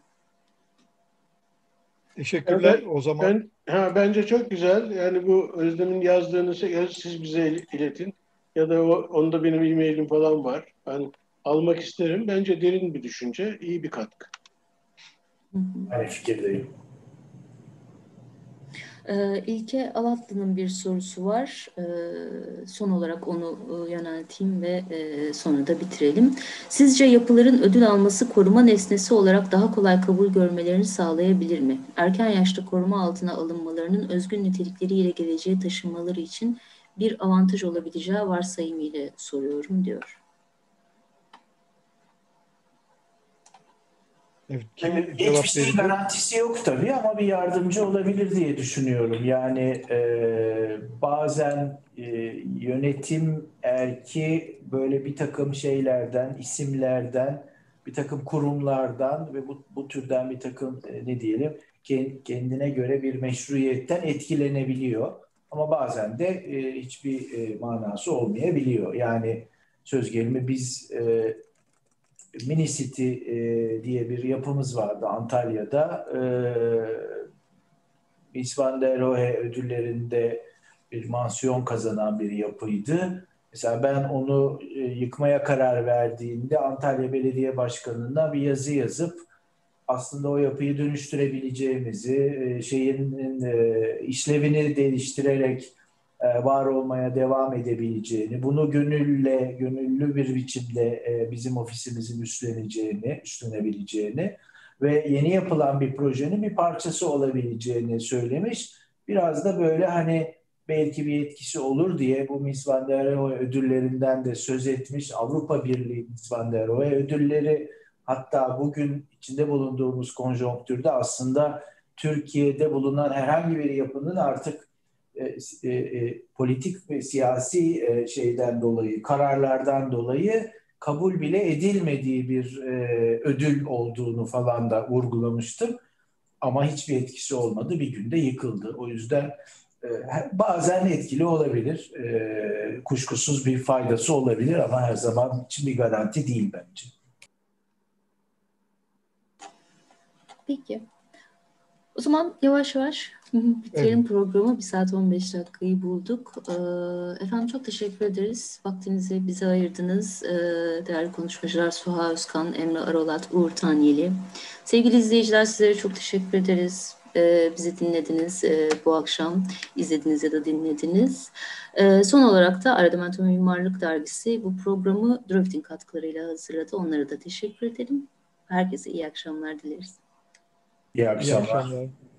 Teşekkürler. O zaman ben, ha, bence çok güzel. Yani bu Özlem'in yazdığını siz bize iletin. Ya da o, onda benim e-mailim falan var. Ben almak isterim. Bence derin bir düşünce, iyi bir katkı. Aynı fikirdeyim. Ee, İlke Alatlı'nın bir sorusu var. Ee, son olarak onu e, yönelteyim ve e, sonra da bitirelim. Sizce yapıların ödül alması koruma nesnesi olarak daha kolay kabul görmelerini sağlayabilir mi? Erken yaşta koruma altına alınmalarının özgün nitelikleriyle geleceğe taşınmaları için bir avantaj olabileceği varsayımıyla soruyorum diyor. evet, Yani kim cevap hiçbir şey verecek? garantisi yok tabii ama bir yardımcı olabilir diye düşünüyorum. Yani e, bazen e, yönetim erki böyle bir takım şeylerden, isimlerden, bir takım kurumlardan ve bu, bu türden bir takım e, ne diyelim kendine göre bir meşruiyetten etkilenebiliyor. Ama bazen de e, hiçbir e, manası olmayabiliyor. Yani söz gelimi biz e, Mini City e, diye bir yapımız vardı Antalya'da. E, Mies van der Rohe ödüllerinde bir mansiyon kazanan bir yapıydı. Mesela ben onu e, yıkmaya karar verdiğimde Antalya Belediye Başkanı'na bir yazı yazıp aslında o yapıyı dönüştürebileceğimizi, e, şeyin e, işlevini değiştirerek e, var olmaya devam edebileceğini, bunu gönülle, gönüllü bir biçimde e, bizim ofisimizin üstleneceğini, üstlenebileceğini ve yeni yapılan bir projenin bir parçası olabileceğini söylemiş. Biraz da böyle hani belki bir etkisi olur diye bu Mies van der Rohe ödüllerinden de söz etmiş. Avrupa Birliği Mies van der Rohe ödülleri, hatta bugün içinde bulunduğumuz konjonktürde aslında Türkiye'de bulunan herhangi bir yapının artık e, e, politik ve siyasi e, şeyden dolayı, kararlardan dolayı kabul bile edilmediği bir e, ödül olduğunu falan da vurgulamıştım. Ama hiçbir etkisi olmadı. Bir günde yıkıldı. O yüzden e, bazen etkili olabilir. E, kuşkusuz bir faydası olabilir ama her zaman için bir garanti değil bence. Peki. O zaman yavaş yavaş bitirelim evet. programı. bir saat on beş dakikayı bulduk. Ee, efendim çok teşekkür ederiz. Vaktinizi bize ayırdınız. Ee, değerli konuşmacılar Suha Özkan, Emre Arolat, Uğur Tanyeli. Sevgili izleyiciler, sizlere çok teşekkür ederiz. Ee, bizi dinlediniz. Ee, bu akşam izlediniz ya da dinlediniz. Ee, son olarak da Arredamento Mimarlık Dergisi bu programı Dröft'in katkılarıyla hazırladı. Onlara da teşekkür edelim. Herkese iyi akşamlar dileriz. İyi akşamlar. İyi akşamlar.